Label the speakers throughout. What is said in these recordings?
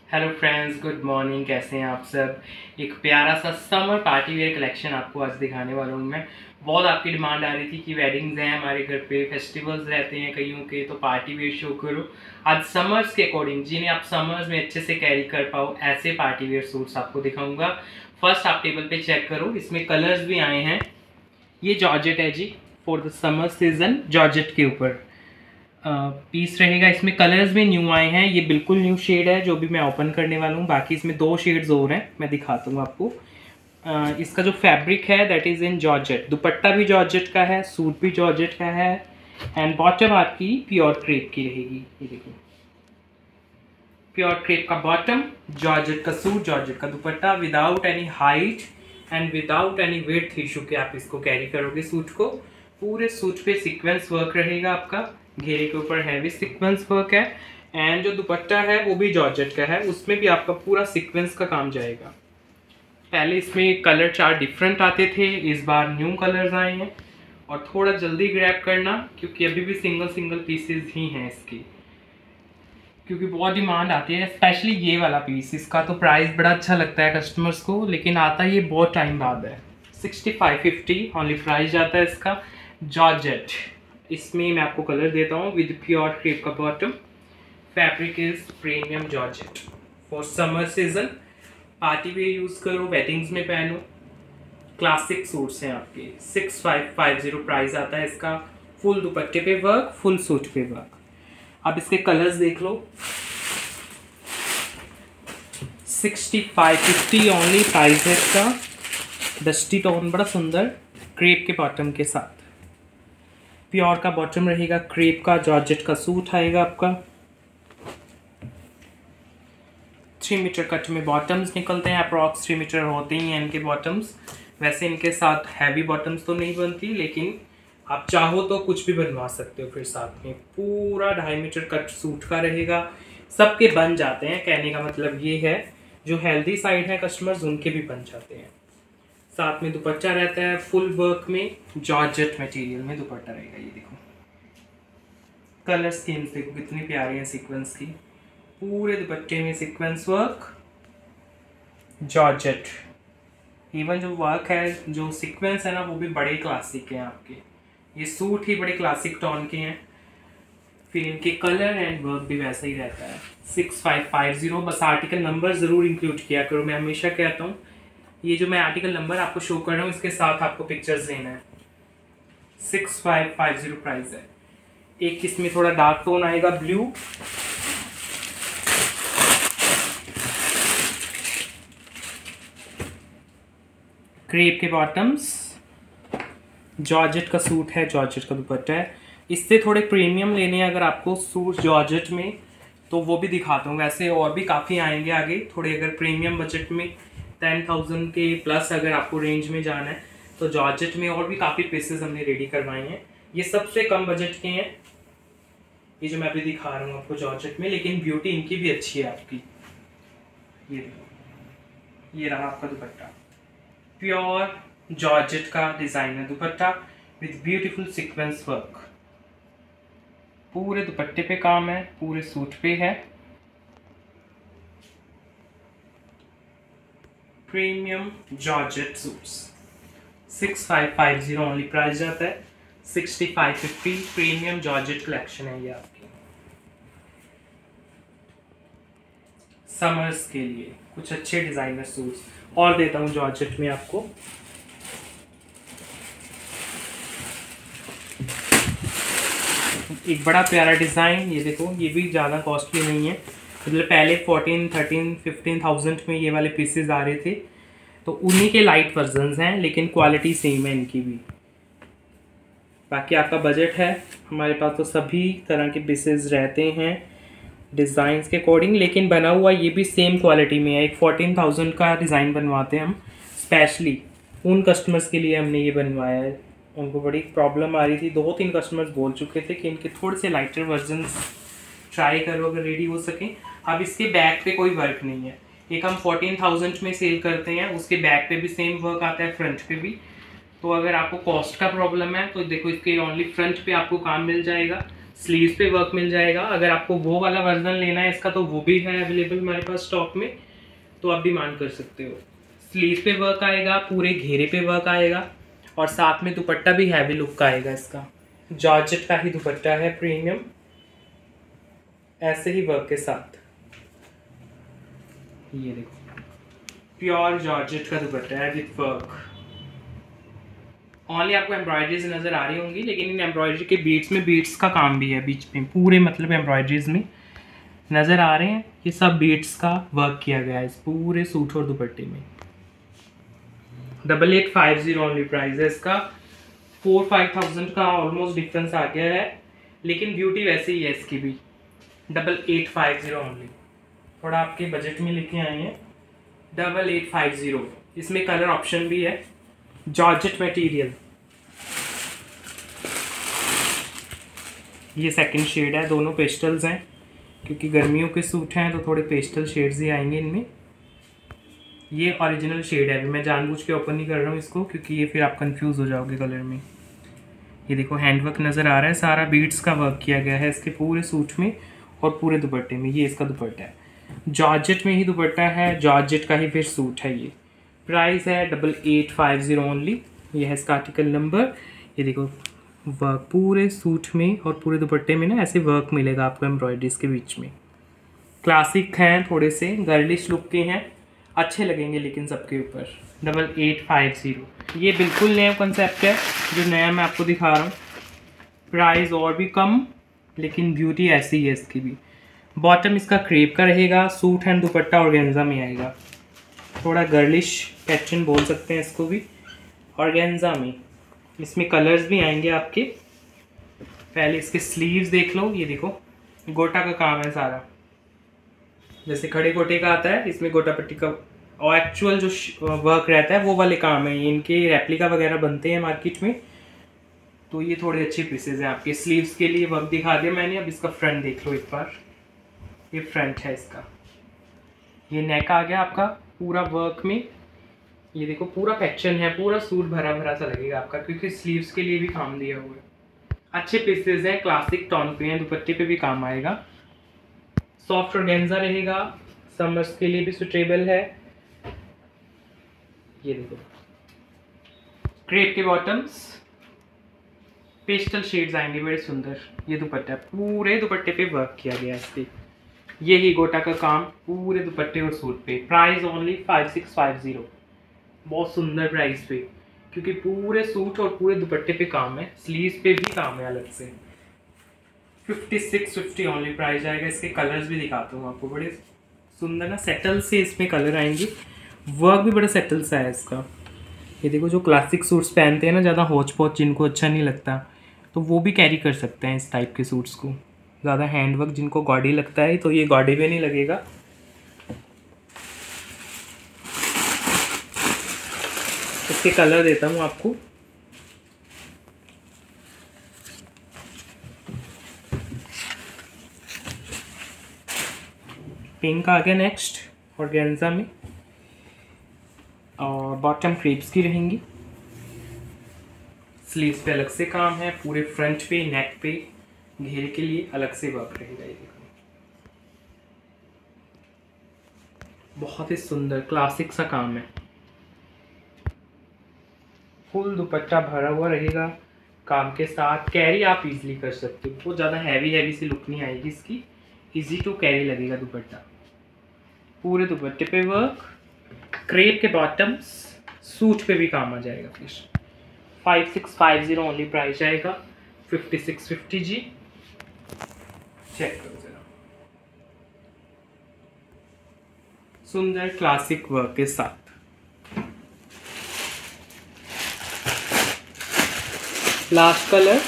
Speaker 1: Hello friends, good morning. कैसे हैं आप सब। एक प्यारा सा समर पार्टी वेयर कलेक्शन आपको आज दिखाने वाला हूँ मैं। बहुत आपकी डिमांड आ रही थी कि वेडिंग्स हैं हमारे घर पे, फेस्टिवल्स रहते हैं कईयों के, तो पार्टी वेयर शो करो। आज समर्स के अकॉर्डिंग जिन्हें आप समर्स में अच्छे से कैरी कर पाओ ऐसे पार्टी वेयर सूट्स आपको दिखाऊंगा। फर्स्ट आप टेबल पे चेक करो, इसमें कलर्स भी आए हैं। ये जॉर्जेट है जी, for the summer season georgette के ऊपर पीस रहेगा। इसमें कलर्स भी न्यू आए हैं, ये बिल्कुल न्यू शेड है जो भी मैं ओपन करने वाला हूँ। बाकी इसमें 2 शेड्स और हैं, मैं दिखाता हूँ आपको। इसका जो फैब्रिक है that is in georgette. Dupatta भी जॉर्जेट का है, सूट भी जॉर्जेट का है, एंड बॉटम आपकी प्योर क्रेप की रहेगी। ये देखिए, प्योर क्रेप का बॉटम, जॉर्जेट का सूट, जॉर्जेट का dupatta, without any height and without any weight issue के आप इसको कैरी करोगे सूट को। पूरे सूट पे सीक्वेंस वर्क रहेगा आपका, घेरे के ऊपर हैवी सीक्वेंस वर्क है। एंड जो दुपट्टा है वो भी जॉर्जेट का है, उसमें भी आपका पूरा सीक्वेंस का काम जाएगा। पहले इसमें कलर चार्ट डिफरेंट आते थे, इस बार न्यू कलर्स आए हैं। और थोड़ा जल्दी ग्रैब करना क्योंकि अभी भी सिंगल सिंगल पीसेस ही हैं इसकी, क्योंकि बहुत डिमांड आती है। स्पेशली ये वाला पीस, इसका तो प्राइस बड़ा अच्छा लगता है कस्टमर्स को, लेकिन आता ये बहुत टाइम बाद है। 6550 ओनली प्राइस जाता है इसका। जॉर्जेट, इसमें मैं आपको कलर देता हूँ विद प्योर क्रेप का bottom. Fabric is premium georgette for summer season. Party wear use करो, वेडिंग्स में पहनो, क्लासिक सूट्स हैं आपके। 6550 प्राइस आता है इसका। फुल दुपट्टे पे वर्क, फुल सूट पे वर्क। अब इसके कलर्स देख लो। 6550 ओनली प्राइस है इसका। डस्टी टोन, बड़ा सुंदर क्रेप के बॉटम के साथ। प्योर का बॉटम रहेगा, क्रेप का जॉर्जेट का सूट आएगा आपका। 3 मीटर कट में बॉटम्स निकलते हैं, अप्रॉक्स 3 मीटर होते ही हैं इनके बॉटम्स। वैसे इनके साथ हैवी बॉटम्स तो नहीं बनती, लेकिन आप चाहो तो कुछ भी बनवा सकते हो। फिर साथ में पूरा 2.5 मीटर कट सूट का रहेगा। सबके बन जाते हैं, कहने का मतलब ये है जो हेल्दी साइड है कस्टमर्स उनके भी बन जाते हैं। साथ में दुपट्टा रहता है फुल वर्क में, जॉर्जेट मटेरियल में दुपट्टा रहेगा। ये देखो कलर स्कीम्स देखो कितनी प्यारी है सीक्वेंस की। पूरे दुपट्टे में सीक्वेंस वर्क, जॉर्जेट। इवन जो वर्क है, जो सीक्वेंस है ना, वो भी बड़े क्लासिक हैं आपके। ये सूट ही बड़े क्लासिक टोन के हैं। फिर इनके कलर एंड वर्क भी वैसा ही रहता है। 6550। बस आर्टिकल नंबर ज़रूर इंक्लूड किया करो, मैं हमेशा कहता हूँ। ये जो मैं आर्टिकल नंबर आपको शो कर रहा हूँ, इसके साथ आपको पिक्चर्स देना है। 6550 प्राइस है। एक इसमें थोड़ा डार्क टोन आएगा, ब्लू। क्रेप के बॉटम्स, जॉर्जेट का सूट है, जॉर्जेट का दुपट्टा है। इससे थोड़े प्रीमियम लेने हैं अगर आपको सूट जॉर्जेट में, तो वो भी दिखाता हूँ। वैसे और भी काफ़ी आएंगे आगे थोड़े, अगर प्रीमियम बजट में 10,000 के प्लस अगर आपको रेंज में जाना है तो जॉर्जेट में और भी काफ़ी पीसेस हमने रेडी करवाए हैं। ये सबसे कम बजट के हैं, ये जो मैं अभी दिखा रहा हूँ आपको जॉर्जेट में, लेकिन ब्यूटी इनकी भी अच्छी है आपकी। ये देखो, ये रहा आपका दुपट्टा, प्योर जॉर्जेट का designer dupatta with beautiful sequence work. पूरे दुपट्टे पे काम है, पूरे सूट पे है। Premium georgette suits 6550 only price जाता है। 6550 प्रीमियम जॉर्जेट कलेक्शन है ये आपकी। समर्स के लिए कुछ अच्छे डिजाइनर सूट्स और देता हूँ जॉर्जेट में आपको। एक बड़ा प्यारा डिज़ाइन, ये देखो, ये भी ज़्यादा कॉस्टली नहीं है। मतलब पहले 14, 13, 15,000 में ये वाले पीसेस आ रहे थे, तो उन्हीं के लाइट वर्जन्स हैं, लेकिन क्वालिटी सेम है इनकी भी। बाकी आपका बजट है, हमारे पास तो सभी तरह के पीसेस रहते हैं डिज़ाइंस के अकॉर्डिंग, लेकिन बना हुआ ये भी सेम क्वालिटी में है। एक 14,000 का डिज़ाइन बनवाते हैं हम स्पेशली, उन कस्टमर्स के लिए हमने ये बनवाया है। उनको बड़ी प्रॉब्लम आ रही थी, 2-3 कस्टमर्स बोल चुके थे कि इनके थोड़े से लाइटर वर्जन्स ट्राई करो अगर रेडी हो सके। अब इसके बैक पे कोई वर्क नहीं है। एक हम 14,000 में सेल करते हैं, उसके बैक पे भी सेम वर्क आता है, फ्रंट पे भी। तो अगर आपको कॉस्ट का प्रॉब्लम है तो देखो, इसके ओनली फ्रंट पे आपको काम मिल जाएगा। स्लीव्स पे वर्क मिल जाएगा। अगर आपको वो वाला वर्जन लेना है इसका तो वो भी है अवेलेबल हमारे पास स्टॉक में, तो आप डिमांड कर सकते हो। स्लीव पे वर्क आएगा, पूरे घेरे पे वर्क आएगा और साथ में दुपट्टा भी हैवी लुक का आएगा। इसका जॉर्जेट का ही दुपट्टा है प्रीमियम, ऐसे ही वर्क के साथ। ये देखो प्योर जॉर्जेट का दुपट्टा है विथ वर्क। ओनली आपको एम्ब्रॉयडरीज नज़र आ रही होंगी, लेकिन इन एम्ब्रॉयडरी के बीट्स में बीट्स का काम भी है बीच में, पूरे मतलब एम्ब्रॉयडरीज में नज़र आ रहे हैं। ये सब बीट्स का वर्क किया गया है इस पूरे सूट और दुपट्टे में। 8850 ओनली प्राइस है इसका। 4-5,000 का ऑलमोस्ट डिफरेंस आ गया है, लेकिन ब्यूटी वैसे ही है इसकी भी। 8850 ओनली, थोड़ा आपके बजट में लेके आए हैं। 8850। इसमें कलर ऑप्शन भी है, जॉर्जेट मटेरियल। ये सेकंड शेड है, दोनों पेस्टल्स हैं क्योंकि गर्मियों के सूट हैं तो थोड़े पेस्टल शेड्स ही आएंगे इनमें। ये ओरिजिनल शेड है, अभी मैं जानबूझ के ओपन नहीं कर रहा हूँ इसको क्योंकि ये फिर आप कंफ्यूज हो जाओगे कलर में। ये देखो हैंडवर्क नज़र आ रहा है, सारा बीड्स का वर्क किया गया है इसके पूरे सूट में और पूरे दुपट्टे में। ये इसका दुपट्टा है, जॉर्जेट में ही दुपट्टा है, जॉर्जेट का ही फिर सूट है। ये प्राइस है 8850 ओनली। ये है इसका आर्टिकल नंबर। ये देखो वर्क पूरे सूट में और पूरे दुपट्टे में ना ऐसे वर्क मिलेगा आपको एम्ब्रॉयडरीज के बीच में। क्लासिक हैं, थोड़े से गर्लिश लुक के हैं, अच्छे लगेंगे लेकिन सबके ऊपर। 8850। ये बिल्कुल नया कंसेप्ट है जो नया मैं आपको दिखा रहा हूँ। प्राइस और भी कम, लेकिन ब्यूटी ऐसी ही है इसकी भी। बॉटम इसका क्रेप का रहेगा, सूट एंड दुपट्टा ऑर्गेन्जा में आएगा। थोड़ा गर्लिश पैटर्न बोल सकते हैं इसको भी, ऑर्गेन्जा में। इसमें कलर्स भी आएंगे आपके। पहले इसके स्लीव्स देख लो, ये देखो गोटा का काम है सारा, जैसे खड़े गोटे का आता है इसमें गोटा पट्टी का और एक्चुअल जो वर्क रहता है वो वाले काम है। इनके रेप्लिका वगैरह बनते हैं मार्केट में, तो ये थोड़े अच्छे पीसेज हैं आपके। स्लीव्स के लिए वर्क दिखा दिया मैंने, अब इसका फ्रंट देख लो एक बार। ये फ्रंट है इसका, ये नेक आ गया आपका पूरा वर्क में। ये देखो पूरा पैटर्न है, पूरा सूट भरा भरा सा लगेगा आपका क्योंकि स्लीव्स के लिए भी काम दिया हुआ है। अच्छे पीसेज हैं, क्लासिक टॉन पे हैं, दुपट्टे पे भी काम आएगा। सॉफ्ट ऑर्गेन्जा रहेगा, समर्स के लिए भी सुटेबल है। ये देखो क्रेप के बॉटम्स, पेस्टल शेड्स आएंगे बड़े सुंदर। ये दुपट्टा, पूरे दुपट्टे पे वर्क किया गया है इसके। ये ही गोटा का काम पूरे दुपट्टे और सूट पे। प्राइस ओनली 5650, बहुत सुंदर प्राइस पे क्योंकि पूरे सूट और पूरे दुपट्टे पे काम है, स्लीव्स पे भी काम है अलग से। 5650 ओनली प्राइस आएगा। इसके कलर्स भी दिखाता हूँ आपको, बड़े सुंदर ना सेटल से इसमें कलर आएंगे। वर्क भी बड़ा सेटल सा है इसका। ये देखो जो क्लासिक सूट्स पहनते हैं ना ज़्यादा होच पोच, जिनको अच्छा नहीं लगता तो वो भी कैरी कर सकते हैं इस टाइप के सूट्स को। ज़्यादा हैंडवर्क जिनको गॉडी लगता है तो ये गॉडी भी नहीं लगेगा। इसके कलर देता हूँ आपको। पिंक आ गया नेक्स्ट ऑर्गेन्जा में, और बॉटम क्रेप्स की रहेंगी। स्लीव्स पे अलग से काम है, पूरे फ्रंट पे नेक पे घेरे के लिए अलग से वर्क रहेगा। ये देखो बहुत ही सुंदर क्लासिक सा काम है। फुल दुपट्टा भरा हुआ रहेगा काम के साथ। कैरी आप इजीली कर सकते हो, वो ज़्यादा हैवी सी लुक नहीं आएगी इसकी, इजी टू कैरी लगेगा दुपट्टा। पूरे दुपट्टे पे वर्क, क्रेप के बॉटम्स, सूट पे भी काम आ जाएगा। फिर 5650 ओनली प्राइस आएगा। 5650 जी। चेक करो जरा, सुंदर क्लासिक वर्क के साथ। लास्ट कलर,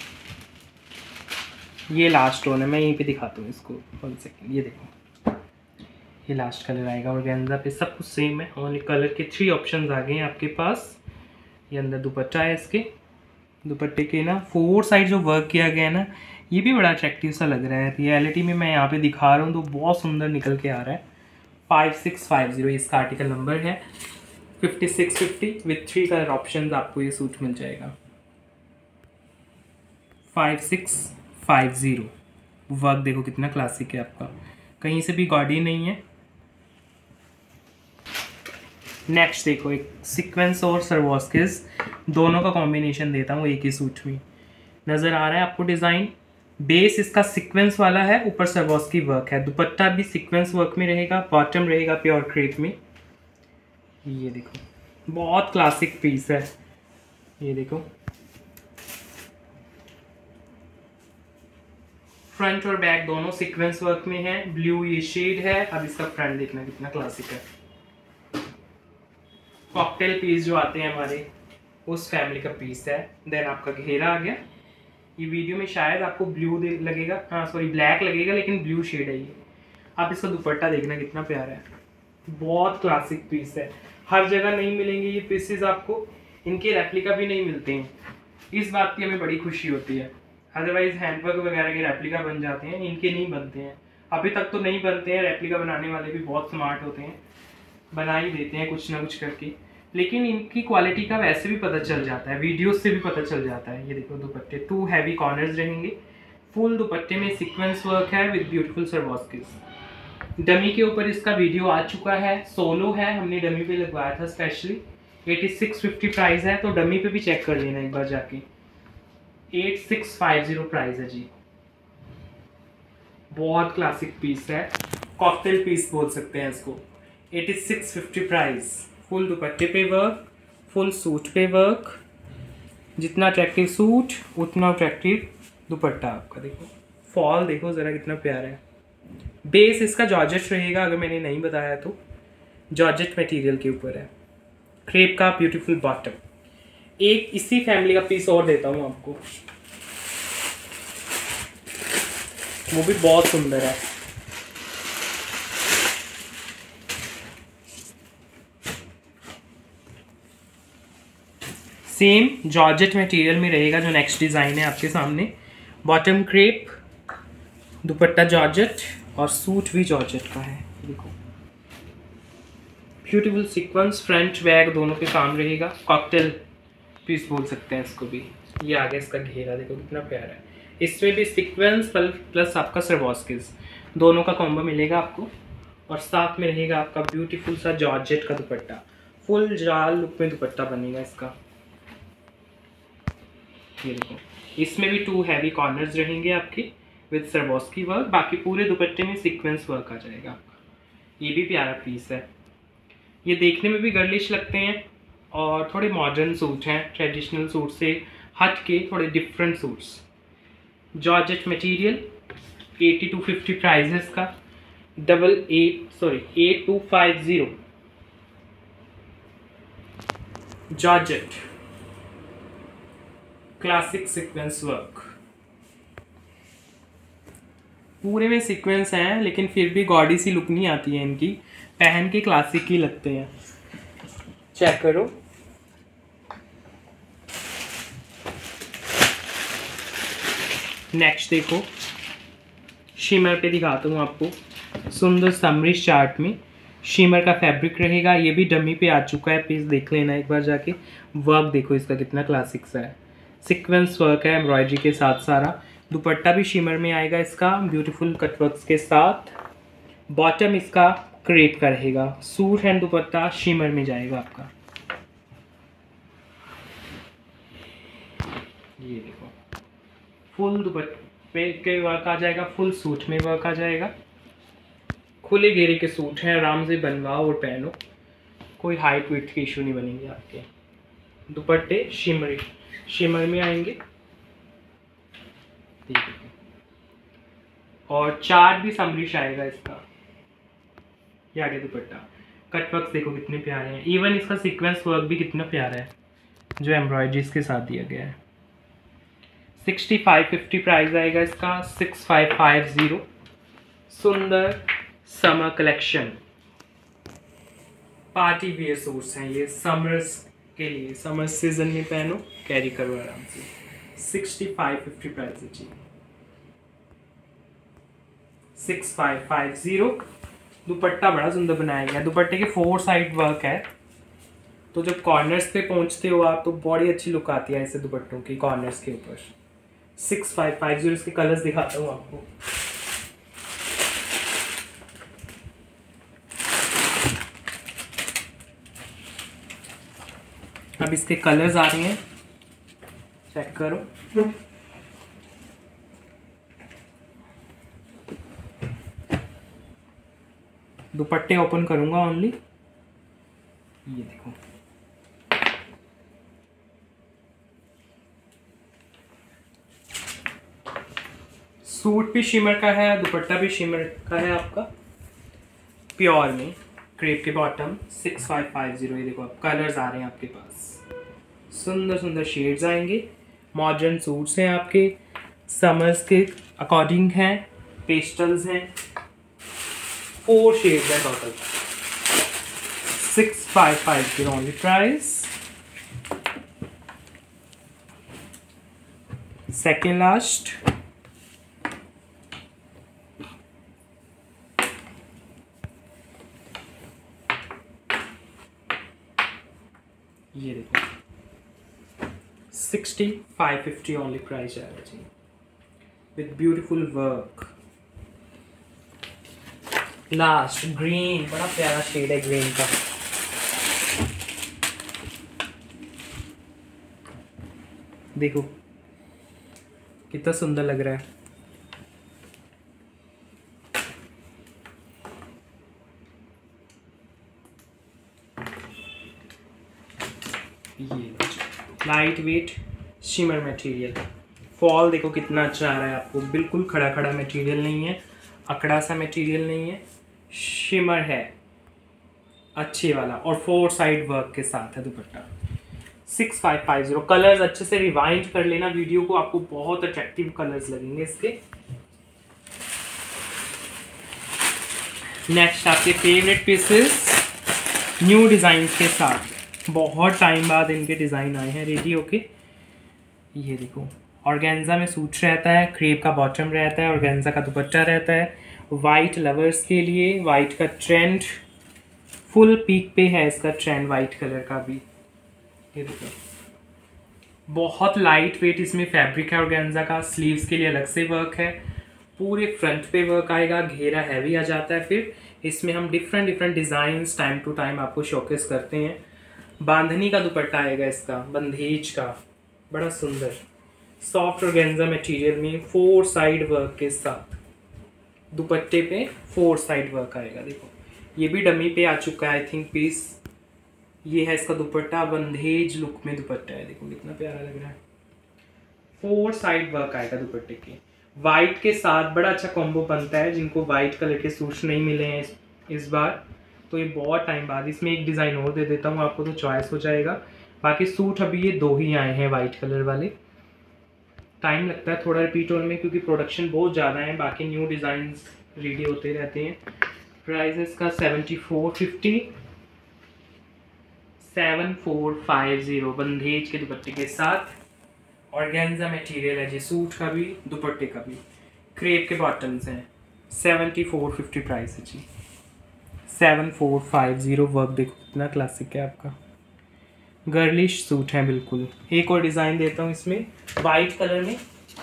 Speaker 1: ये लास्ट टोन है, मैं यहीं पे दिखाता हूँ इसको 1 सेकेंड। ये देखो ये लास्ट कलर आएगा ऑर्गेन्जा पे। सब कुछ सेम है, ओनली कलर के 3 ऑप्शंस आ गए हैं आपके पास। ये अंदर दुपट्टा है, इसके दुपट्टे के ना 4 साइड जो वर्क किया गया है ना, ये भी बड़ा अट्रैक्टिव सा लग रहा है। रियलिटी में मैं यहाँ पे दिखा रहा हूँ तो बहुत सुंदर निकल के आ रहा है। 5650 इसका आर्टिकल नंबर है। 5650 विथ 3 कलर ऑप्शंस आपको ये सूट मिल जाएगा। 6650। वर्क देखो कितना क्लासिक है आपका, कहीं से भी गॉडी नहीं है। नेक्स्ट देखो एक सीक्वेंस और सर्वोस्किस दोनों का कॉम्बिनेशन देता हूँ एक ही सूट में। नज़र आ रहा है आपको डिज़ाइन। बेस इसका सीक्वेंस वाला है, ऊपर सर्वोस्की वर्क है। दुपट्टा भी सीक्वेंस वर्क में रहेगा, बॉटम रहेगा प्योर क्रेप में। ये देखो बहुत क्लासिक पीस है। ये देखो फ्रंट और बैक दोनों सीक्वेंस वर्क में है। ब्लू ये शेड है। अब इसका फ्रंट देखना कितना क्लासिक है। कॉकटेल पीस जो आते हैं हमारे उस फैमिली का पीस है। देन आपका घेरा आ गया। ये वीडियो में शायद आपको ब्लू लगेगा, हाँ सॉरी ब्लैक लगेगा, लेकिन ब्लू शेड है ये। आप इसका दुपट्टा देखना कितना प्यारा है, बहुत क्लासिक पीस है। हर जगह नहीं मिलेंगे ये पीसेस आपको, इनके रेप्लिका भी नहीं मिलते हैं। इस बात की हमें बड़ी खुशी होती है। अदरवाइज हैंडवर्क वगैरह के रेप्लिका बन जाते हैं, इनके नहीं बनते हैं। अभी तक तो नहीं बनते हैं। रेप्लिका बनाने वाले भी बहुत स्मार्ट होते हैं, बना ही देते हैं कुछ ना कुछ करके, लेकिन इनकी क्वालिटी का वैसे भी पता चल जाता है, वीडियोस से भी पता चल जाता है। ये देखो दुपट्टे 2 हैवी कॉर्नर्स रहेंगे। फुल दुपट्टे में सीक्वेंस वर्क है विद ब्यूटीफुल सर्वोस्किस। डमी के ऊपर इसका वीडियो आ चुका है, सोलो है, हमने डमी पे लगवाया था स्पेशली। 8650 प्राइस है, तो डमी पे भी चेक कर लेना एक बार जाके। 8650 प्राइस है जी। बहुत क्लासिक पीस है, कॉकटेल पीस बोल सकते हैं इसको। 8650 प्राइस। फुल दुपट्टे पे वर्क, फुल सूट पे वर्क। जितना अट्रैक्टिव सूट उतना अट्रैक्टिव दुपट्टा आपका। देखो फॉल देखो ज़रा कितना प्यारा है। बेस इसका जॉर्जेट रहेगा, अगर मैंने नहीं बताया तो जॉर्जेट मटेरियल के ऊपर है। क्रेप का ब्यूटीफुल बॉटम। एक इसी फैमिली का पीस और देता हूँ आपको, वो भी बहुत सुंदर है। सेम जॉर्जेट मटेरियल में रहेगा जो नेक्स्ट डिज़ाइन है आपके सामने। बॉटम क्रेप, दुपट्टा जॉर्जेट और सूट भी जॉर्जेट का है। देखो ब्यूटीफुल सीक्वेंस, फ्रंट बैक दोनों पे काम रहेगा। कॉकटेल पीस बोल सकते हैं इसको भी। ये आ गया इसका घेरा, देखो कितना प्यारा है। इसमें भी सीक्वेंस प्लस आपका सर्वोस्किस दोनों का कॉम्बो मिलेगा आपको, और साथ में रहेगा आपका ब्यूटीफुल सा जॉर्जेट का दुपट्टा। फुल जाल लुक में दुपट्टा बनेगा इसका। ये देखो इसमें भी 2 हैवी कॉर्नर्स रहेंगे आपके विद सर्वोस्की वर्क। बाकी पूरे दुपट्टे में सीक्वेंस वर्क आ जाएगा आपका। ये भी प्यारा पीस है। ये देखने में भी गर्लिश लगते हैं और थोड़े मॉडर्न सूट हैं, ट्रेडिशनल सूट से हट के थोड़े different suits. Georgette material 8250 price है इसका। 8250 जॉर्जेट क्लासिक सीक्वेंस वर्क। पूरे में सीक्वेंस हैं, लेकिन फिर भी गॉडी सी लुक नहीं आती है इनकी, पहन के क्लासिक ही लगते हैं। चेक करो नेक्स्ट देखो, शिमर पे दिखाता हूँ आपको। सुंदर समरिश चार्ट में शिमर का फैब्रिक रहेगा। ये भी डमी पे आ चुका है पीस, देख लेना एक बार जाके। वर्क देखो इसका कितना क्लासिक सा है, सीक्वेंस वर्क है एम्ब्रॉयडरी के साथ सारा। दुपट्टा भी शिमर में आएगा इसका ब्यूटीफुल कटवर्क्स के साथ। बॉटम इसका क्रेप का रहेगा। सूट एंड दुपट्टा शिमर में जाएगा आपका। ये देखो फुल दुपट्टे के वर्क आ जाएगा, फुल सूट में वर्क आ जाएगा। खुले घेरे के सूट हैं, आराम से बनवाओ और पहनो, कोई हाइट वेट के इशू नहीं बनेंगे आपके। दुपट्टे शिमर में आएंगे। और चार्ट भी समरिश आएगा इसका। ये आगे दुपट्टा। कटवर्क देखो कितने प्यारे हैं। इवन इसका सीक्वेंस वर्क भी कितना प्यारा है जो एम्ब्रॉयडरीज के साथ दिया गया है। 6550 प्राइस आएगा इसका। 6550 सुंदर summer collection. Party wear suits हैं ये, समर्स के लिए, समर सीजन में पहनो, कैरी करो आराम से। 6550 प्राइस है जी। 6550। दुपट्टा बड़ा सुंदर बनाया गया। दुपट्टे के 4 साइड वर्क है, तो जब कॉर्नर्स पे पहुंचते हो आप तो बड़ी अच्छी लुक आती है ऐसे दुपट्टों की कॉर्नर्स के ऊपर। 6550 इसके कलर्स दिखाता हूँ आपको। अब इसके कलर्स आ रहे हैं, चेक करो। दुपट्टे ओपन करूंगा ओनली, ये देखो। सूट भी शिमर का है, दुपट्टा भी शिमर का है आपका, प्योर में क्रेप के बॉटम। 6550, ये देखो आप कलर्स आ रहे हैं आपके पास, सुंदर सुंदर शेड्स आएंगे। मॉडर्न सूट्स हैं आपके, समर्स के अकॉर्डिंग हैं, पेस्टल्स हैं, 4 शेड्स हैं total. 6550 only price. Second last, ये देखो 6550 ओनली प्राइस आएगा जी, with beautiful work. Last green, बड़ा प्यारा शेड है ग्रीन का। देखो कितना सुंदर लग रहा है। ये light weight shimmer material, fall देखो कितना अच्छा आ रहा है आपको, बिल्कुल खड़ा खड़ा मटेरियल नहीं है, अकड़ा सा मटेरियल नहीं है, शिमर है अच्छे वाला, और 4 साइड वर्क के साथ है दुपट्टा। 6550। कलर्स अच्छे से रिवाइंड कर लेना वीडियो को, आपको बहुत अट्रैक्टिव कलर्स लगेंगे इसके। नेक्स्ट आपके फेवरेट पीसेस न्यू डिजाइन के साथ, बहुत टाइम बाद इनके डिज़ाइन आए हैं रेडी होके। ये देखो ऑर्गेन्जा में सूट रहता है, क्रेप का बॉटम रहता है, ऑर्गेन्जा का दुपट्टा रहता है। वाइट लवर्स के लिए, वाइट का ट्रेंड फुल पीक पे है इसका ट्रेंड, वाइट कलर का भी। ये देखो बहुत लाइट वेट इसमें फैब्रिक है ऑर्गेन्जा का। स्लीव्स के लिए अलग से वर्क है, पूरे फ्रंट पे वर्क आएगा, घेरा हैवी आ जाता है। फिर इसमें हम different different designs time to time आपको शोकेस करते हैं। बांधनी का दुपट्टा आएगा इसका, बंधेज का, बड़ा सुंदर सॉफ्ट ऑर्गेन्जा मटेरियल में 4 साइड वर्क के साथ। दुपट्टे पे 4 साइड वर्क आएगा। देखो ये भी डमी पे आ चुका है आई थिंक पीस। ये है इसका दुपट्टा, बंधेज लुक में दुपट्टा है, देखो कितना प्यारा लग रहा है। 4 साइड वर्क आएगा दुपट्टे के, वाइट के साथ बड़ा अच्छा कॉम्बो बनता है। जिनको वाइट कलर के सूट्स नहीं मिले हैं इस बार, तो ये बहुत टाइम बाद, इसमें एक डिज़ाइन और दे देता हूँ आपको तो चॉइस हो जाएगा। बाकी सूट अभी ये 2 ही आए हैं वाइट कलर वाले। टाइम लगता है थोड़ा रिपीट होने में क्योंकि प्रोडक्शन बहुत ज़्यादा है, बाकी न्यू डिज़ाइन रेडी होते रहते हैं। प्राइस इसका 7450, 7450 बंधेज के दुपट्टे के साथ। ऑर्गेन्जा मटेरियल है जी, सूट का भी दुपट्टे का भी, क्रेप के बॉटम्स हैं। 7450 प्राइस है जी, 7450। वर्क देखो कितना क्लासिक है आपका, गर्लिश सूट है बिल्कुल। एक और डिज़ाइन देता हूँ इसमें वाइट कलर में।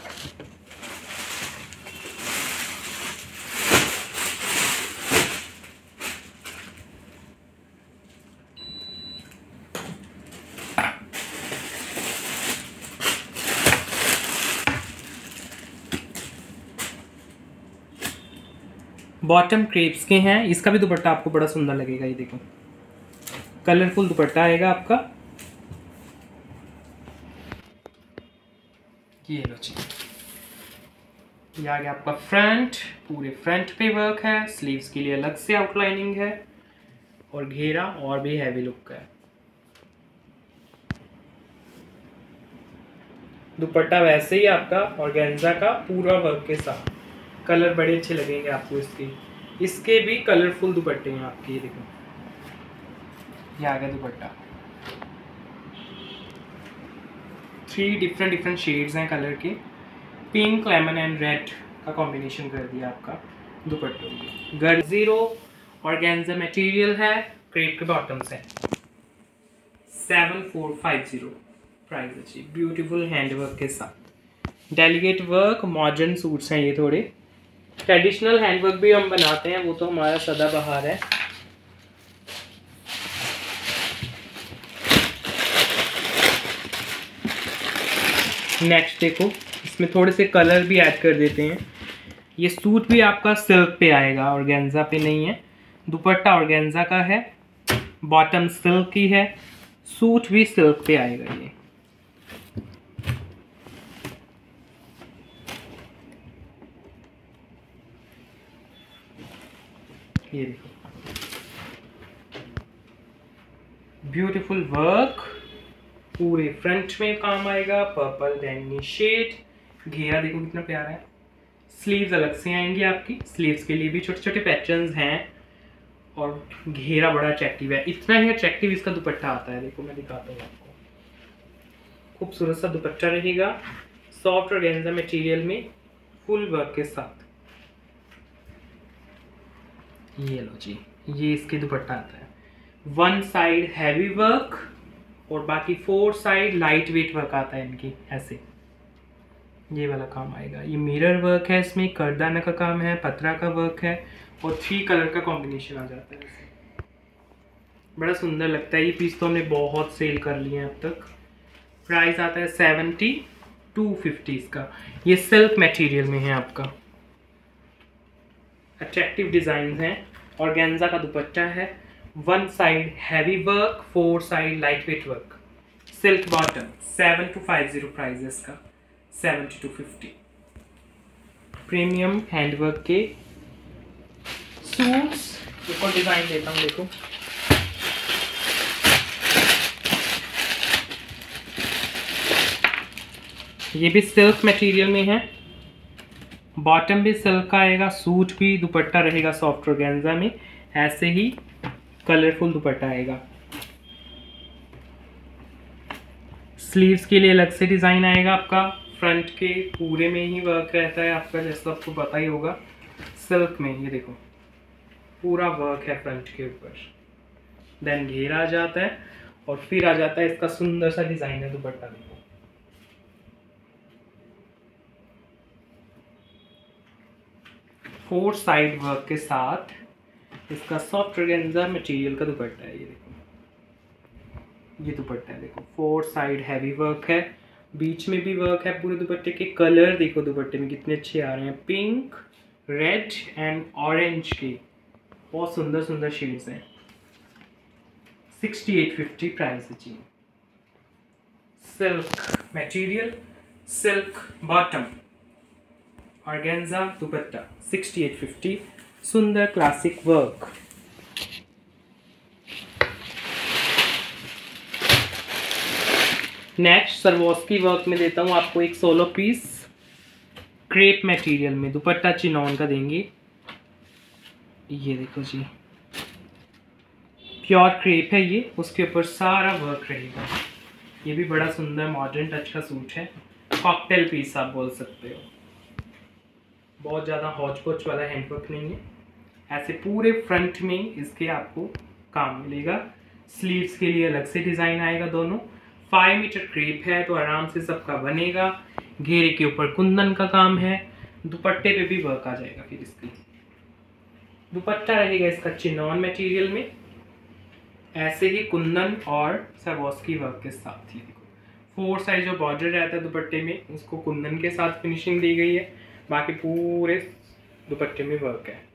Speaker 1: बॉटम क्रेप्स के हैं, इसका भी दुपट्टा आपको बड़ा सुंदर लगेगा। ये देखो कलरफुल दुपट्टा आएगा आपका। ये लो जी, ये आ गया आपका फ्रंट, पूरे फ्रंट पे वर्क है, स्लीव्स के लिए अलग से आउटलाइनिंग है, और घेरा और भी हैवी लुक का है। दुपट्टा वैसे ही आपका ऑर्गेन्जा का पूरा वर्क के साथ। कलर बड़े अच्छे लगेंगे आपको इसके। इसके भी कलरफुल दुपट्टे हैं आपके। ये देखो ये आ गया दुपट्टा, 3 डिफरेंट शेड्स हैं कलर के। पिंक, लेमन एंड रेड का कॉम्बिनेशन कर दिया आपका दुपट्टों में। गर्ल जीरो ऑर्गेन्जा मटेरियल है, क्रेप के बॉटम्स है। 7450 प्राइस अच्छी, ब्यूटीफुल हैंडवर्क के साथ। डेलीकेट वर्क मॉडर्न सूट्स हैं ये, थोड़े ट्रेडिशनल हैंडवर्क भी हम बनाते हैं, वो तो हमारा सदाबहार है। नेक्स्ट देखो, इसमें थोड़े से कलर भी ऐड कर देते हैं। ये सूट भी आपका सिल्क पे आएगा, ऑर्गेन्जा पे नहीं है। दुपट्टा ऑर्गेन्जा का है, बॉटम सिल्क की है, सूट भी सिल्क पे आएगा। ये देखो ब्यूटीफुल वर्क, पूरे फ्रंट में काम आएगा, पर्पल बैंगनी शेड। घेरा देखो कितना प्यारा है। स्लीव्स अलग से आएंगी आपकी, स्लीव्स के लिए भी छोटे छोटे पैटर्न्स हैं और घेरा बड़ा अट्रैक्टिव है। इतना ही अट्रैक्टिव इसका दुपट्टा आता है, देखो मैं दिखाता हूँ आपको। खूबसूरत सा दुपट्टा रहेगा, सॉफ्ट ऑर्गेन्जा मटेरियल में फुल वर्क के साथ। ये लो जी, ये इसके दुपट्टा आता है। वन साइड हैवी वर्क और बाकी 4 साइड लाइट वेट वर्क आता है इनकी, ऐसे ये वाला काम आएगा। ये मिरर वर्क है, इसमें करदाना का काम है, पतरा का वर्क है और 3 कलर का कॉम्बिनेशन आ जाता है इसमें। बड़ा सुंदर लगता है। ये पीस तो हमने बहुत सेल कर लिए हैं अब तक। प्राइस आता है 7250 इसका। ये सिल्क मटेरियल में है आपका, अट्रैक्टिव डिजाइन है। ऑर्गेन्जा का दुपट्टा है, 1 side heavy work, 4 side light weight work, silk bottom. 7250 price है इसका, 7250। प्रीमियम हैंडवर्क के सूट्स, एक और डिजाइन देता हूँ देखो। ये भी सिल्क मटेरियल में है, बॉटम भी सिल्क का आएगा, सूट भी, दुपट्टा रहेगा सॉफ्ट ऑर्गेन्जा में। ऐसे ही कलरफुल दुपट्टा आएगा। स्लीव्स के लिए अलग से डिज़ाइन आएगा आपका। फ्रंट के पूरे में ही वर्क रहता है आपका, जैसा आपको पता ही होगा। सिल्क में ये देखो पूरा वर्क है फ्रंट के ऊपर, देन घेरा आ जाता है और फिर आ जाता है इसका सुंदर सा डिज़ाइन है दुपट्टा में। 4 साइड वर्क के साथ इसका सॉफ्ट ऑर्गेन्जा मटेरियल का दुपट्टा है। ये देखो, ये दुपट्टा है देखो, 4 साइड हैवी वर्क है, बीच में भी वर्क है पूरे दुपट्टे के। कलर देखो दुपट्टे में कितने अच्छे आ रहे हैं, पिंक, रेड एंड ऑरेंज के, बहुत सुंदर सुंदर शेड्स हैं। 6850 प्राइस है जी। Silk material, silk bottom, organza dupatta, 6850। सुंदर classic work. Next Swarovski work में देता हूँ आपको एक सोलो पीस, क्रेप मटेरियल में, दुपट्टा चिनॉन का देंगे। ये देखो जी, प्योर क्रेप है ये, उसके ऊपर सारा वर्क रहेगा। ये भी बड़ा सुंदर मॉडर्न टच का सूट है, कॉकटेल पीस आप बोल सकते हो। बहुत ज़्यादा हौच पौच वाला हैंडवर्क नहीं है। ऐसे पूरे फ्रंट में इसके आपको काम मिलेगा। स्लीव्स के लिए अलग से डिज़ाइन आएगा दोनों। 5 मीटर क्रेप है तो आराम से सबका बनेगा। घेरे के ऊपर कुंदन का काम है, दुपट्टे पे भी वर्क आ जाएगा। फिर इसकी दुपट्टा रहेगा इसका चिनॉन मटेरियल में, ऐसे ही कुंदन और सर्वोस्की वर्क के साथ। ही देखो 4 साइज जो बॉर्डर रहता है दुपट्टे में, उसको कुंदन के साथ फिनिशिंग दी गई है। बाकी पूरे दुपट्टे में वर्क है।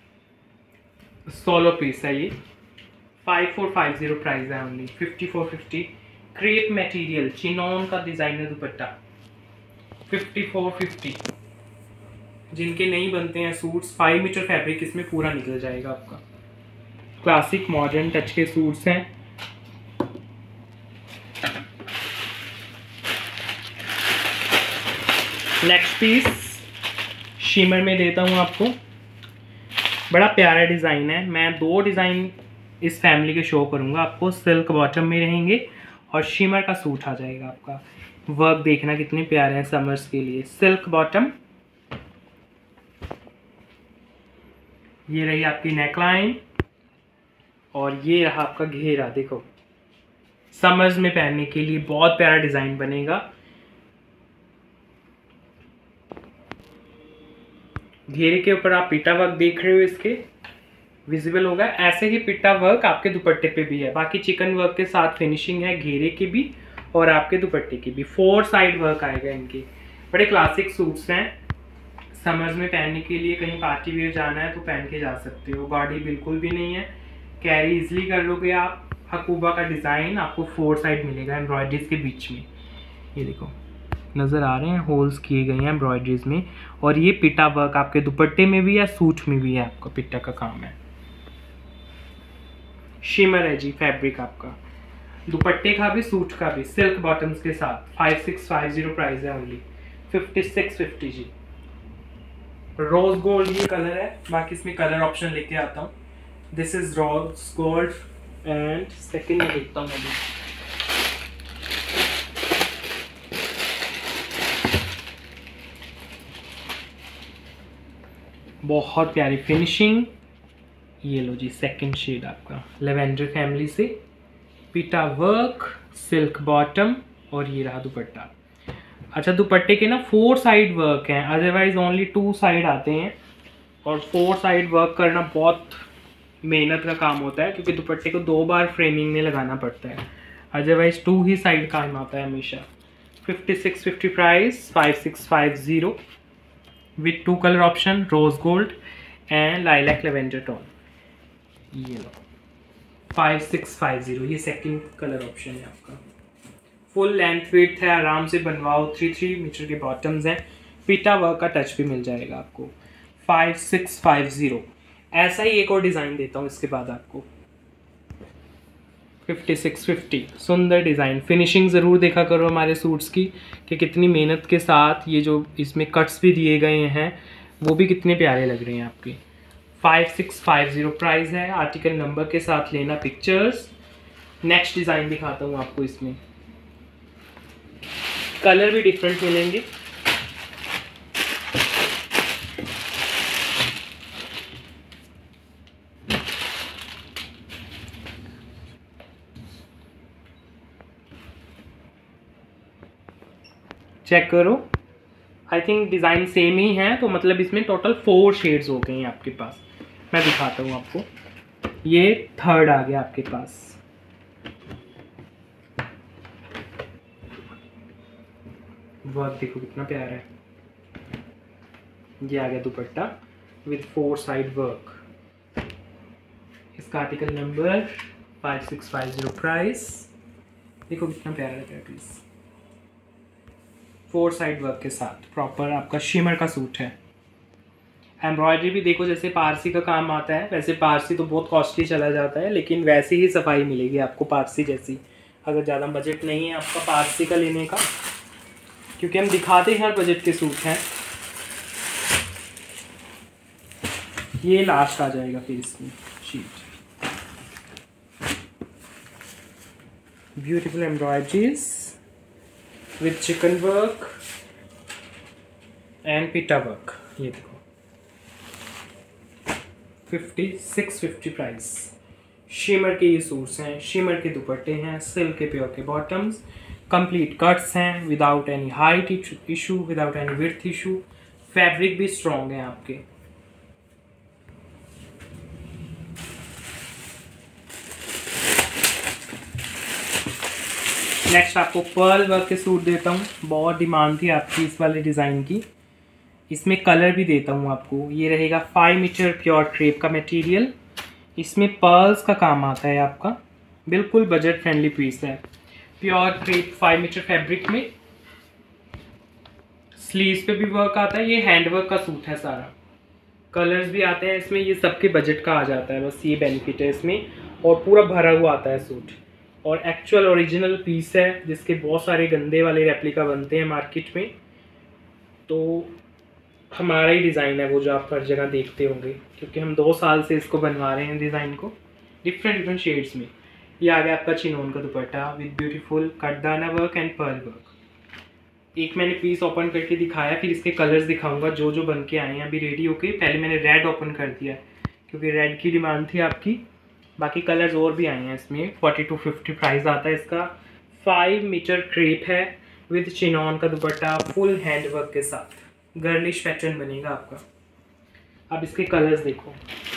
Speaker 1: सोलो पीस है ये, 5450 प्राइस है ओनली, 5450। क्रेप मटेरियल चिनॉन का डिजाइनर दुपट्टा, 5450। जिनके नहीं बनते हैं सूट्स, 5 मीटर फैब्रिक इसमें पूरा निकल जाएगा आपका। क्लासिक मॉडर्न टच के सूट्स हैं। नेक्स्ट पीस शिमर में देता हूँ आपको, बड़ा प्यारा डिज़ाइन है। मैं 2 डिज़ाइन इस फैमिली के शो करूँगा आपको। सिल्क बॉटम में रहेंगे और शिमर का सूट आ जाएगा आपका। वर्क देखना कितने प्यारे हैं समर्स के लिए। सिल्क बॉटम, ये रही आपकी नेकलाइन और ये रहा आपका घेरा। देखो समर्स में पहनने के लिए बहुत प्यारा डिज़ाइन बनेगा। घेरे के ऊपर आप पिटा वर्क देख रहे हो, इसके विजिबल होगा। ऐसे ही पिटा वर्क आपके दुपट्टे पे भी है। बाकी चिकन वर्क के साथ फिनिशिंग है घेरे की भी और आपके दुपट्टे की भी। 4 साइड वर्क आएगा इनके। बड़े क्लासिक सूट्स हैं, समर्स में पहनने के लिए, कहीं पार्टी वेयर जाना है तो पहन के जा सकते हो। बॉडी बिल्कुल भी नहीं है, कैरी इजिली कर लोगे आप। हकूबा का डिज़ाइन आपको 4 साइड मिलेगा एम्ब्रॉयडरीज के बीच में। ये देखो नज़र आ रहे हैं, होल्स किए गए हैं एम्ब्रॉयडरीज में। और ये पिटा वर्क आपके दुपट्टे में भी है, सूट में भी है, आपका पिटा का काम है। शिमर है जी फैब्रिक आपका, दुपट्टे का भी सूट का भी, सिल्क बॉटम्स के साथ। 5650 प्राइस है, ओनली 5650 जी। रोज गोल्ड ये कलर है। बाकी इसमें कलर ऑप्शन लेके आता हूँ। This is rose gold and second में देखता हूँ अभी। बहुत प्यारी फिनिशिंग। ये लो जी सेकंड शेड आपका, लेवेंडर फैमिली से, पिटा वर्क, सिल्क बॉटम और ये रहा दुपट्टा। अच्छा दुपट्टे के ना 4 साइड वर्क हैं, अदरवाइज ओनली 2 साइड आते हैं। और 4 साइड वर्क करना बहुत मेहनत का काम होता है, क्योंकि दुपट्टे को 2 बार फ्रेमिंग में लगाना पड़ता है, अदरवाइज 2 ही साइड काम आता है हमेशा। 5650 price, 5650 with 2 colour option, rose gold and lilac lavender tone. ये लो 5650, ये सेकंड कलर ऑप्शन है आपका। फुल लेंथ विड्थ है, आराम से बनवाओ। 3 मीटर के बॉटम्स हैं, पीटा वर्क का टच भी मिल जाएगा आपको। 5650। ऐसा ही एक और डिज़ाइन देता हूँ इसके बाद आपको। 5650, सुंदर डिज़ाइन। फिनिशिंग ज़रूर देखा करो हमारे सूट्स की कि कितनी मेहनत के साथ ये जो इसमें कट्स भी दिए गए हैं वो भी कितने प्यारे लग रहे हैं आपके। 5650 प्राइस है, आर्टिकल नंबर के साथ लेना पिक्चर्स। नेक्स्ट डिज़ाइन दिखाता हूँ आपको। इसमें कलर भी डिफरेंट मिलेंगे। चेक करो, आई थिंक डिज़ाइन सेम ही है, तो मतलब इसमें टोटल 4 शेड्स हो गए हैं आपके पास। मैं दिखाता हूँ आपको, ये थर्ड आ गया आपके पास। वर्क देखो कितना प्यारा है। ये आ गया दुपट्टा विथ 4 साइड वर्क। इसका आर्टिकल नंबर 5650 प्राइस। देखो कितना प्यारा लग रहा है पीस, 4 साइड वर्क के साथ। प्रॉपर आपका शिमर का सूट है। एम्ब्रॉयडरी भी देखो जैसे पारसी का काम आता है, वैसे पारसी तो बहुत कॉस्टली चला जाता है, लेकिन वैसी ही सफाई मिलेगी आपको पारसी जैसी, अगर ज़्यादा बजट नहीं है आपका पारसी का लेने का, क्योंकि हम दिखाते हैं हर बजट के सूट हैं। ये लास्ट आ जाएगा फिर इसमें sheet. Beautiful embroideries with chikan work and pitta work. ये देखो 5650 प्राइस। शिमर के ये सूट्स हैं, शिमर के दुपट्टे हैं, सिल्क के प्योर के बॉटम्स, कंप्लीट कट्स हैं, without any height issue, without any width issue. Fabric भी स्ट्रॉन्ग है आपके। नेक्स्ट आपको पर्ल वर्क के सूट देता हूँ। बहुत डिमांड थी आपकी इस वाले डिज़ाइन की। इसमें कलर भी देता हूँ आपको। ये रहेगा 5 मीटर प्योर क्रेप का मटेरियल। इसमें पर्ल्स का काम आता है आपका, बिल्कुल बजट फ्रेंडली पीस है। प्योर क्रेप 5 मीटर फैब्रिक में, स्लीव्स पे भी वर्क आता है। ये हैंडवर्क का सूट है सारा, कलर्स भी आते हैं इसमें। ये सबके बजट का आ जाता है, बस ये बेनिफिट है इसमें। और पूरा भरा हुआ आता है सूट, और एक्चुअल ओरिजिनल पीस है, जिसके बहुत सारे गंदे वाले रेप्लिका बनते हैं मार्केट में। तो हमारा ही डिज़ाइन है वो जो आप हर जगह देखते होंगे, क्योंकि हम 2 साल से इसको बनवा रहे हैं डिज़ाइन को, डिफरेंट शेड्स में। ये आ गया आपका चिनोन का dupatta with beautiful cutdana work and pearl work. एक मैंने पीस ओपन करके दिखाया, फिर इसके कलर्स दिखाऊंगा जो जो बन के आए हैं अभी रेडी होके। पहले मैंने रेड ओपन कर दिया क्योंकि रेड की डिमांड थी आपकी। बाकी कलर्स और भी आए हैं इसमें। 4250 प्राइस आता है इसका। 5 मीटर क्रेप है विद चिनोन का दुपट्टा, फुल हैंड वर्क के साथ। गर्लिश पैटर्न बनेगा आपका। अब इसके कलर्स देखो,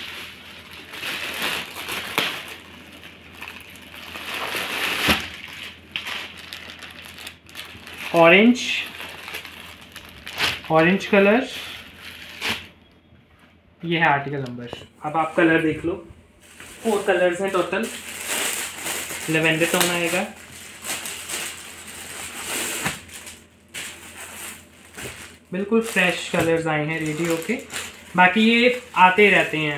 Speaker 1: ऑरेंज कलर, ये है आर्टिकल नंबर। अब आप कलर देख लो, 4 कलर्स हैं टोटल। लेवेंडर टोन आएगा, बिल्कुल फ्रेश कलर्स आए हैं रेडी होके। बाकी ये आते रहते हैं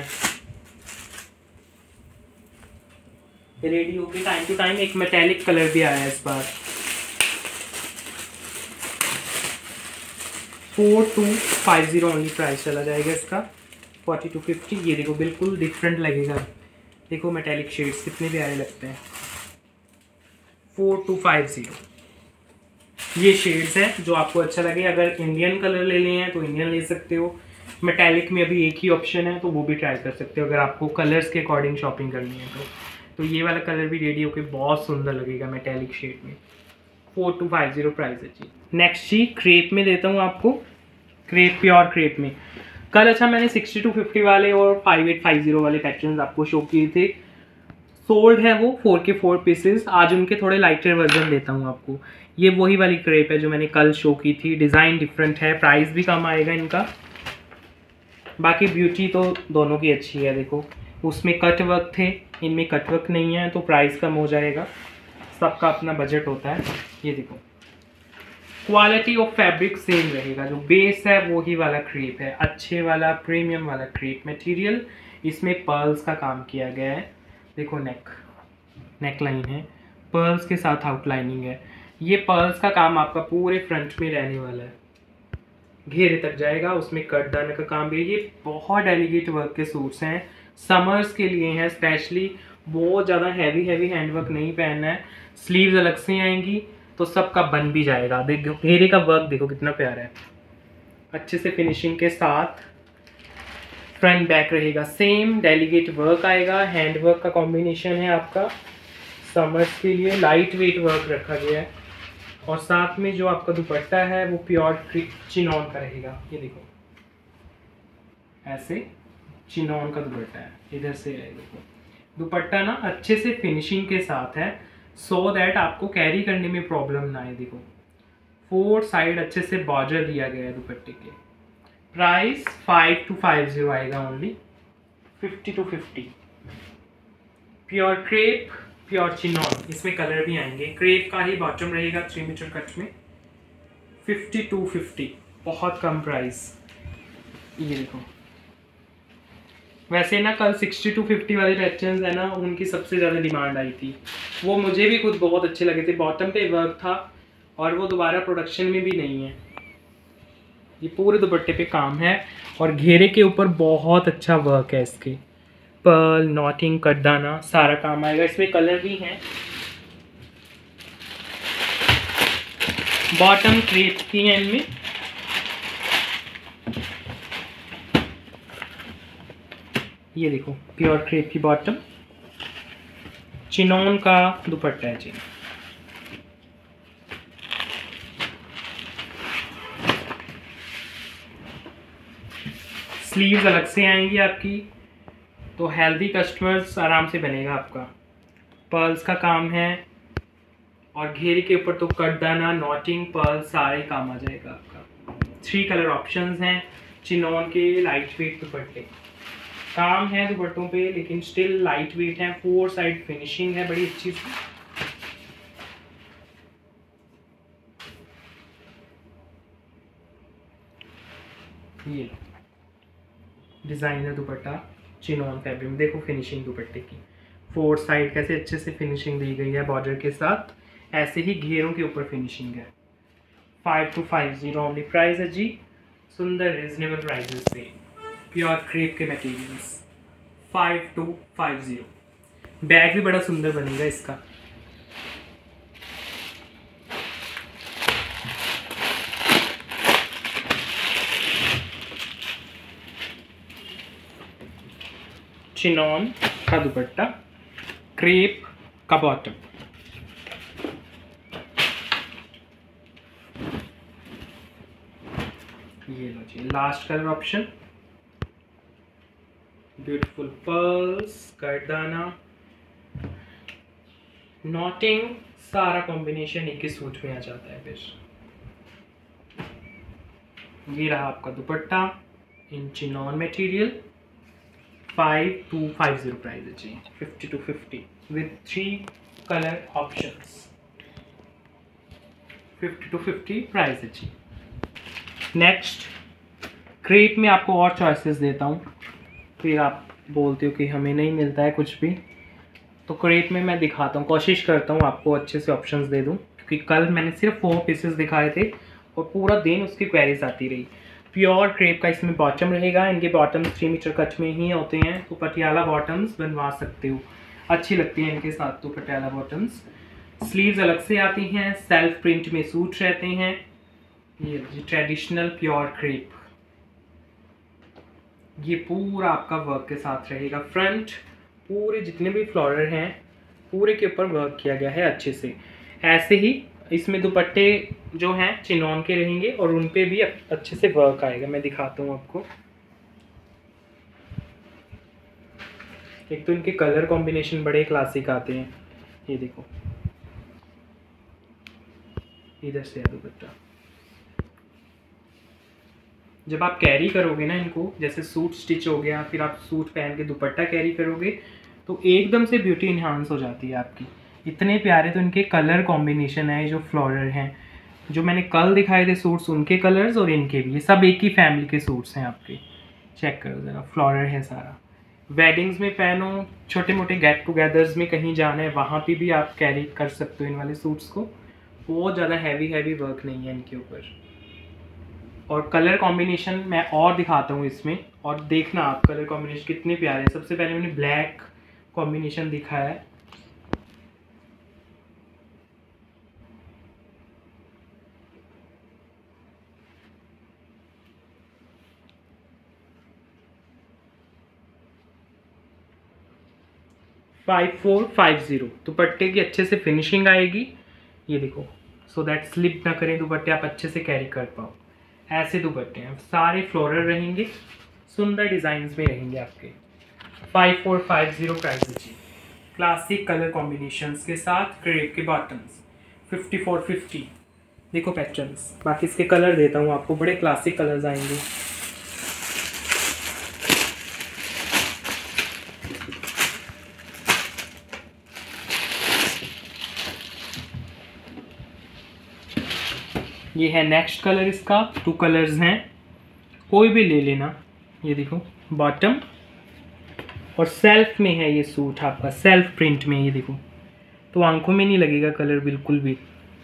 Speaker 1: रेडी होके टाइम टू टाइम। एक मेटेलिक कलर भी आया है इस बार। 4250 ओनली प्राइस चला जाएगा इसका, 4250। ये देखो बिल्कुल डिफरेंट लगेगा, देखो मेटेलिक शेड्स कितने प्यारे लगते हैं। 4250 ये शेड्स हैं जो आपको अच्छा लगे। अगर इंडियन कलर लेने हैं तो इंडियन ले सकते हो, मेटेलिक में अभी एक ही ऑप्शन है तो वो भी ट्राई कर सकते हो अगर आपको कलर्स के अकॉर्डिंग शॉपिंग करनी है तो ये वाला कलर भी रेडी होकर बहुत सुंदर लगेगा मेटेलिक शेड में। 4250 प्राइस है जी। नेक्स्ट जी क्रेप में देता हूँ आपको, क्रेप प्योर क्रेप में। कल अच्छा मैंने 6250 वाले और 5850 वाले पैटर्न्स आपको शो किए थे, सोल्ड है वो 4 के 4 पीसेस। आज उनके थोड़े लाइटर वर्जन देता हूँ आपको। ये वही वाली क्रेप है जो मैंने कल शो की थी, डिज़ाइन डिफरेंट है, प्राइस भी कम आएगा इनका। बाकी ब्यूटी तो दोनों की अच्छी है, देखो उसमें कट वर्क थे, इनमें कट वर्क नहीं है तो प्राइस कम हो जाएगा, सबका अपना बजट होता है। ये देखो क्वालिटी ऑफ फैब्रिक सेम रहेगा, जो बेस है वही वाला क्रेप है, अच्छे वाला प्रीमियम वाला क्रेप मटेरियल। इसमें पर्ल्स का काम किया गया है, देखो नेक लाइन है, पर्ल्स के साथ आउटलाइनिंग है। ये पर्ल्स का काम आपका पूरे फ्रंट में रहने वाला है, घेरे तक जाएगा, उसमें कट डालने का काम भी है। ये बहुत डेलिकेट वर्क के सूट्स हैं, समर्स के लिए हैं स्पेशली, बहुत ज़्यादा हैवी हैंडवर्क नहीं पहनना है। स्लीव्स अलग से आएंगी तो सबका बन भी जाएगा। देखो घेरे का वर्क देखो कितना प्यारा है, अच्छे से फिनिशिंग के साथ फ्रंट बैक रहेगा, सेम डेलीगेट वर्क आएगा, हैंड वर्क का कॉम्बिनेशन है आपका। समर्स के लिए लाइट वेट वर्क रखा गया है और साथ में जो आपका दुपट्टा है वो प्योर चिनॉन का रहेगा। ये देखो ऐसे चिनॉन का दुपट्टा है, इधर से है देखो दुपट्टा ना अच्छे से फिनिशिंग के साथ है, सो दैट आपको कैरी करने में प्रॉब्लम ना आए। देखो 4 साइड अच्छे से बॉर्डर दिया गया है दुपट्टे के। प्राइस 5250 आएगा only, 5250। Pure crepe pure chinon, इसमें कलर भी आएंगे। क्रेप का ही बॉटम रहेगा 3 मीटर कट में, 5250, बहुत कम प्राइस। ये देखो वैसे ना कल 6250 वाले पैटर्न्स है ना, उनकी सबसे ज़्यादा डिमांड आई थी, वो मुझे भी खुद बहुत अच्छे लगे थे। बॉटम पे वर्क था और वो दोबारा प्रोडक्शन में भी नहीं है। ये पूरे दुपट्टे पे काम है और घेरे के ऊपर बहुत अच्छा वर्क है इसके, पर्ल नॉटिंग कटदाना सारा काम आएगा। इसमें कलर भी हैं, बॉटम क्रेप की है इनमें। ये देखो प्योर क्रेप की बॉटम, चिनॉन का दुपट्टा है जी। स्लीव्स अलग से आएंगी आपकी, तो हेल्दी कस्टमर्स आराम से बनेगा आपका। पर्ल्स का काम है और घेरे के ऊपर तो कटदाना नॉटिंग पर्ल सारे काम आ जाएगा आपका। 3 कलर ऑप्शंस हैं, चिनॉन के लाइट वेट दुपट्टे, काम है दुपट्टों पे लेकिन स्टिल लाइट वेट है, 4 साइड फिनिशिंग है बड़ी अच्छी सी। ये डिजाइनर दुपट्टा चिनॉन फैब्रिक में, देखो फिनिशिंग दुपट्टे की, 4 साइड कैसे अच्छे से फिनिशिंग दी गई है बॉर्डर के साथ, ऐसे ही घेरों के ऊपर फिनिशिंग है। 5250 ओनली प्राइस है जी, सुंदर रिजनेबल प्राइसेस पे प्योर क्रेप के मटेरियल्स। 5250। बैग भी बड़ा सुंदर बनेगा इसका। चिनॉन का दुपट्टा, क्रेप का बॉटम। ये लो जी last colour option, beautiful pearls, गर्दाना, नॉटिंग, सारा कॉम्बिनेशन एक ही सूट में आ जाता है। फिर ये रहा आपका dupatta in chinon material. 5250 price है जी, 50 to 50 with 3 colour options. 50 to 50 price है जी। नेक्स्ट क्रेप में आपको और चॉइसेस देता हूँ, फिर आप बोलते हो कि हमें नहीं मिलता है कुछ भी, तो क्रेप में मैं दिखाता हूँ, कोशिश करता हूँ आपको अच्छे से ऑप्शंस दे दूँ, क्योंकि कल मैंने सिर्फ 4 पीसेस दिखाए थे और पूरा दिन उसकी क्वेरीज आती रही। प्योर क्रेप का इसमें बॉटम रहेगा, इनके बॉटम्स 3 मीटर कट में ही होते हैं, तो पटियाला बॉटम्स बनवा सकते हो, अच्छी लगती हैं इनके साथ तो पटियाला बॉटम्स। स्लीव्स अलग से आती हैं, सेल्फ प्रिंट में सूट रहते हैं। ये ट्रेडिशनल प्योर क्रेप, ये पूरा आपका वर्क के साथ रहेगा। फ्रंट पूरे जितने भी फ्लोरल हैं पूरे के ऊपर वर्क किया गया है अच्छे से। ऐसे ही इसमें दुपट्टे जो हैं चिनॉन के रहेंगे और उन पे भी अच्छे से वर्क आएगा। मैं दिखाता हूँ आपको। एक तो इनके कलर कॉम्बिनेशन बड़े क्लासिक आते हैं, ये देखो, इधर से है दुपट्टा। जब आप कैरी करोगे ना इनको, जैसे सूट स्टिच हो गया, फिर आप सूट पहन के दुपट्टा कैरी करोगे तो एकदम से ब्यूटी इन्हांस हो जाती है आपकी। इतने प्यारे तो इनके कलर कॉम्बिनेशन है, जो फ्लोरल हैं, जो मैंने कल दिखाए थे सूट्स, उनके कलर्स और इनके भी, ये सब एक ही फैमिली के सूट्स हैं आपके। चेक करो ज़रा, फ्लोरल है सारा। वेडिंग्स में पहनो, छोटे मोटे गेट टुगेदर्स में कहीं जाना है वहाँ पे भी आप कैरी कर सकते हो इन वाले सूट्स को। बहुत ज़्यादा हैवी वर्क नहीं है इनके ऊपर। और कलर कॉम्बिनेशन मैं और दिखाता हूँ इसमें, और देखना आप कलर कॉम्बिनेशन कितने प्यारे हैं। सबसे पहले मैंने ब्लैक कॉम्बिनेशन दिखाया है, $5450। दुपट्टे की अच्छे से फिनिशिंग आएगी, ये देखो, सो दैट स्लिप ना करें दुपट्टे, आप अच्छे से कैरी कर पाओ। ऐसे दुपट्टे हैं, सारे फ्लोरल रहेंगे, सुंदर डिज़ाइंस में रहेंगे आपके। 5450 प्राइस जी। क्लासिक कलर कॉम्बिनेशंस के साथ क्रेप के बॉटम्स। 5450। देखो पैटर्न्स, बाकी इसके कलर देता हूँ आपको, बड़े क्लासिक कलर्स आएंगे। ये है नेक्स्ट कलर, इसका 2 कलर्स हैं, कोई भी ले लेना। ये देखो बॉटम, और सेल्फ में है ये सूट आपका, सेल्फ प्रिंट में, ये देखो, तो आंखों में नहीं लगेगा कलर बिल्कुल भी।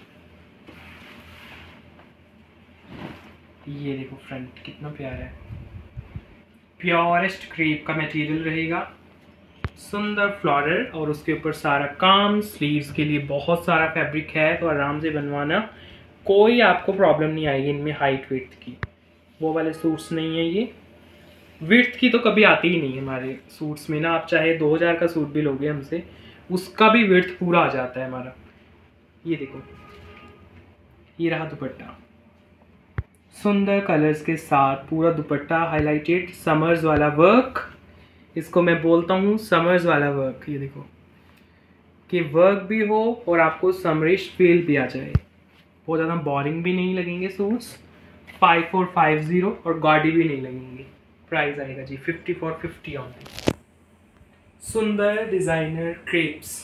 Speaker 1: ये देखो फ्रंट कितना प्यारा है, प्योरेस्ट क्रेप का मटेरियल रहेगा, सुंदर फ्लोरल, और उसके ऊपर सारा काम। स्लीव्स के लिए बहुत सारा फैब्रिक है, तो आराम से बनवाना, कोई आपको प्रॉब्लम नहीं आएगी इनमें हाइट विड्थ की। वो वाले सूट्स नहीं है ये, विड्थ की तो कभी आती ही नहीं है हमारे सूट्स में ना। आप चाहे 2000 का सूट भी लोगे हमसे, उसका भी विड्थ पूरा आ जाता है हमारा। ये देखो, ये रहा दुपट्टा, सुंदर कलर्स के साथ पूरा दुपट्टा हाईलाइटेड, समर्स वाला वर्क, इसको मैं बोलता हूँ समर्स वाला वर्क। ये देखो कि वर्क भी हो और आपको समरिश फील भी आ जाए, बहुत ज़्यादा बोरिंग भी नहीं लगेंगे सूट्स। 5450 और गॉडी भी नहीं लगेंगे। प्राइस आएगा जी 5450 ऑनली। सुंदर डिज़ाइनर क्रेप्स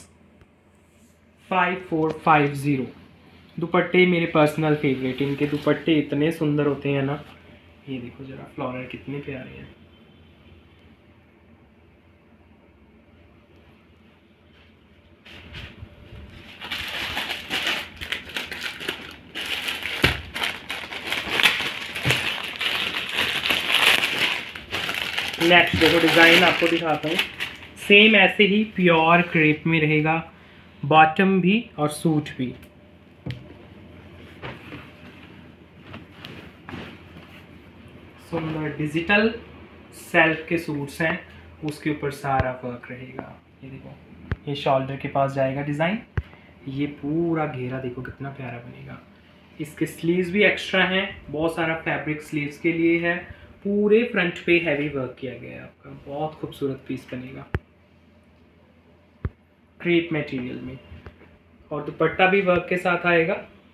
Speaker 1: 5450। दुपट्टे मेरे पर्सनल फेवरेट, इनके दुपट्टे इतने सुंदर होते हैं ना। ये देखो जरा फ्लोरल कितने प्यारे हैं। नेक्स्ट देखो डिज़ाइन आपको दिखाता हूँ, सेम ऐसे ही प्योर क्रेप में रहेगा, बॉटम भी और सूट भी। सुंदर डिजिटल सेल्फ के सूट्स हैं, उसके ऊपर सारा वर्क रहेगा। ये देखो, ये शोल्डर के पास जाएगा डिज़ाइन, ये पूरा घेरा देखो कितना प्यारा बनेगा। इसके स्लीव्स भी एक्स्ट्रा हैं, बहुत सारा फैब्रिक स्लीव्स के लिए है, पूरे फ्रंट पे हैवी वर्क किया गया है आपका, बहुत खूबसूरत पीस बनेगा क्रेप मटेरियल में। और दुपट्टा भी वर्क के साथ आएगा,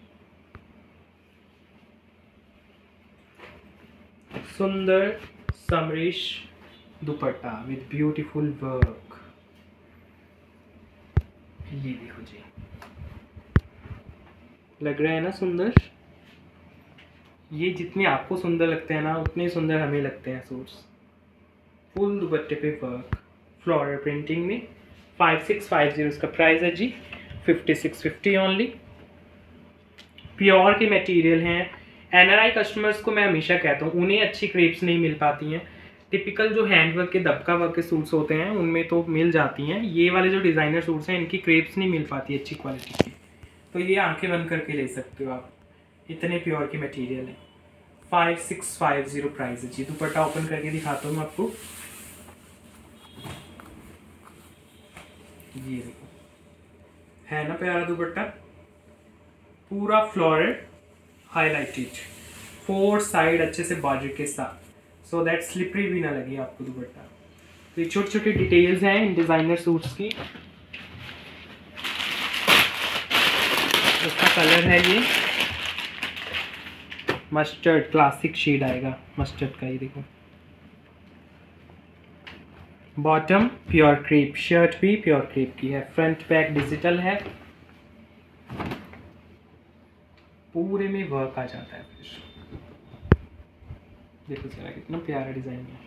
Speaker 1: सुंदर summerish dupatta with beautiful work. ये देखो जी, लग रहा है ना सुंदर। ये जितने आपको सुंदर लगते हैं ना, उतने सुंदर हमें लगते हैं सूट्स। फुल दुपट्टे पे वर्क, फ्लोरल प्रिंटिंग में। 5650 इसका प्राइस है जी, 5650 ओनली। प्योर के मटेरियल हैं। NRI कस्टमर्स को मैं हमेशा कहता हूँ, उन्हें अच्छी क्रेप्स नहीं मिल पाती हैं। टिपिकल जो हैंडवर्क के दबका वर्क के सूट्स होते हैं उनमें तो मिल जाती हैं, ये वाले जो डिज़ाइनर सूट्स हैं इनकी क्रेप्स नहीं मिल पाती अच्छी क्वालिटी की। तो ये आंखें बंद करके ले सकते हो आप, इतने प्योर की मटेरियल है। 5650 प्राइस है जी। दुपट्टा ओपन करके दिखाता हूँ आपको, ये देखो, है ना प्यारा दुपट्टा, पूरा फ्लोरल हाईलाइटेड, 4 साइड अच्छे से बॉर्डर के साथ, सो दैट स्लिपरी भी ना लगे आपको दुपट्टा। तो ये छोटी छोटी डिटेल्स हैं इन डिज़ाइनर सूट्स की। उसका कलर है ये मस्टर्ड, क्लासिक शेड आएगा मस्टर्ड का, ये देखो। बॉटम प्योर क्रेप, शर्ट भी प्योर क्रेप की है, फ्रंट बैक डिजिटल है, पूरे में वर्क आ जाता है। फिर देखो जरा कितना प्यारा डिजाइन है,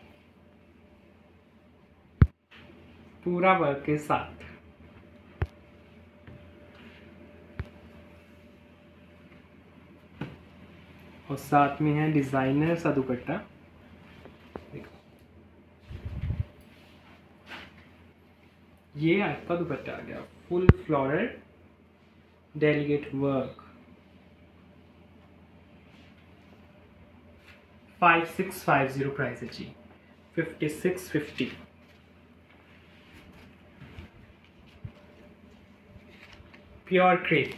Speaker 1: पूरा वर्क के साथ। और साथ में है डिजाइनर सा दुपट्टा, देखो ये आपका दुपट्टा आ गया, full floral delicate work. 5650 price है जी, 5650। प्योर क्रेप,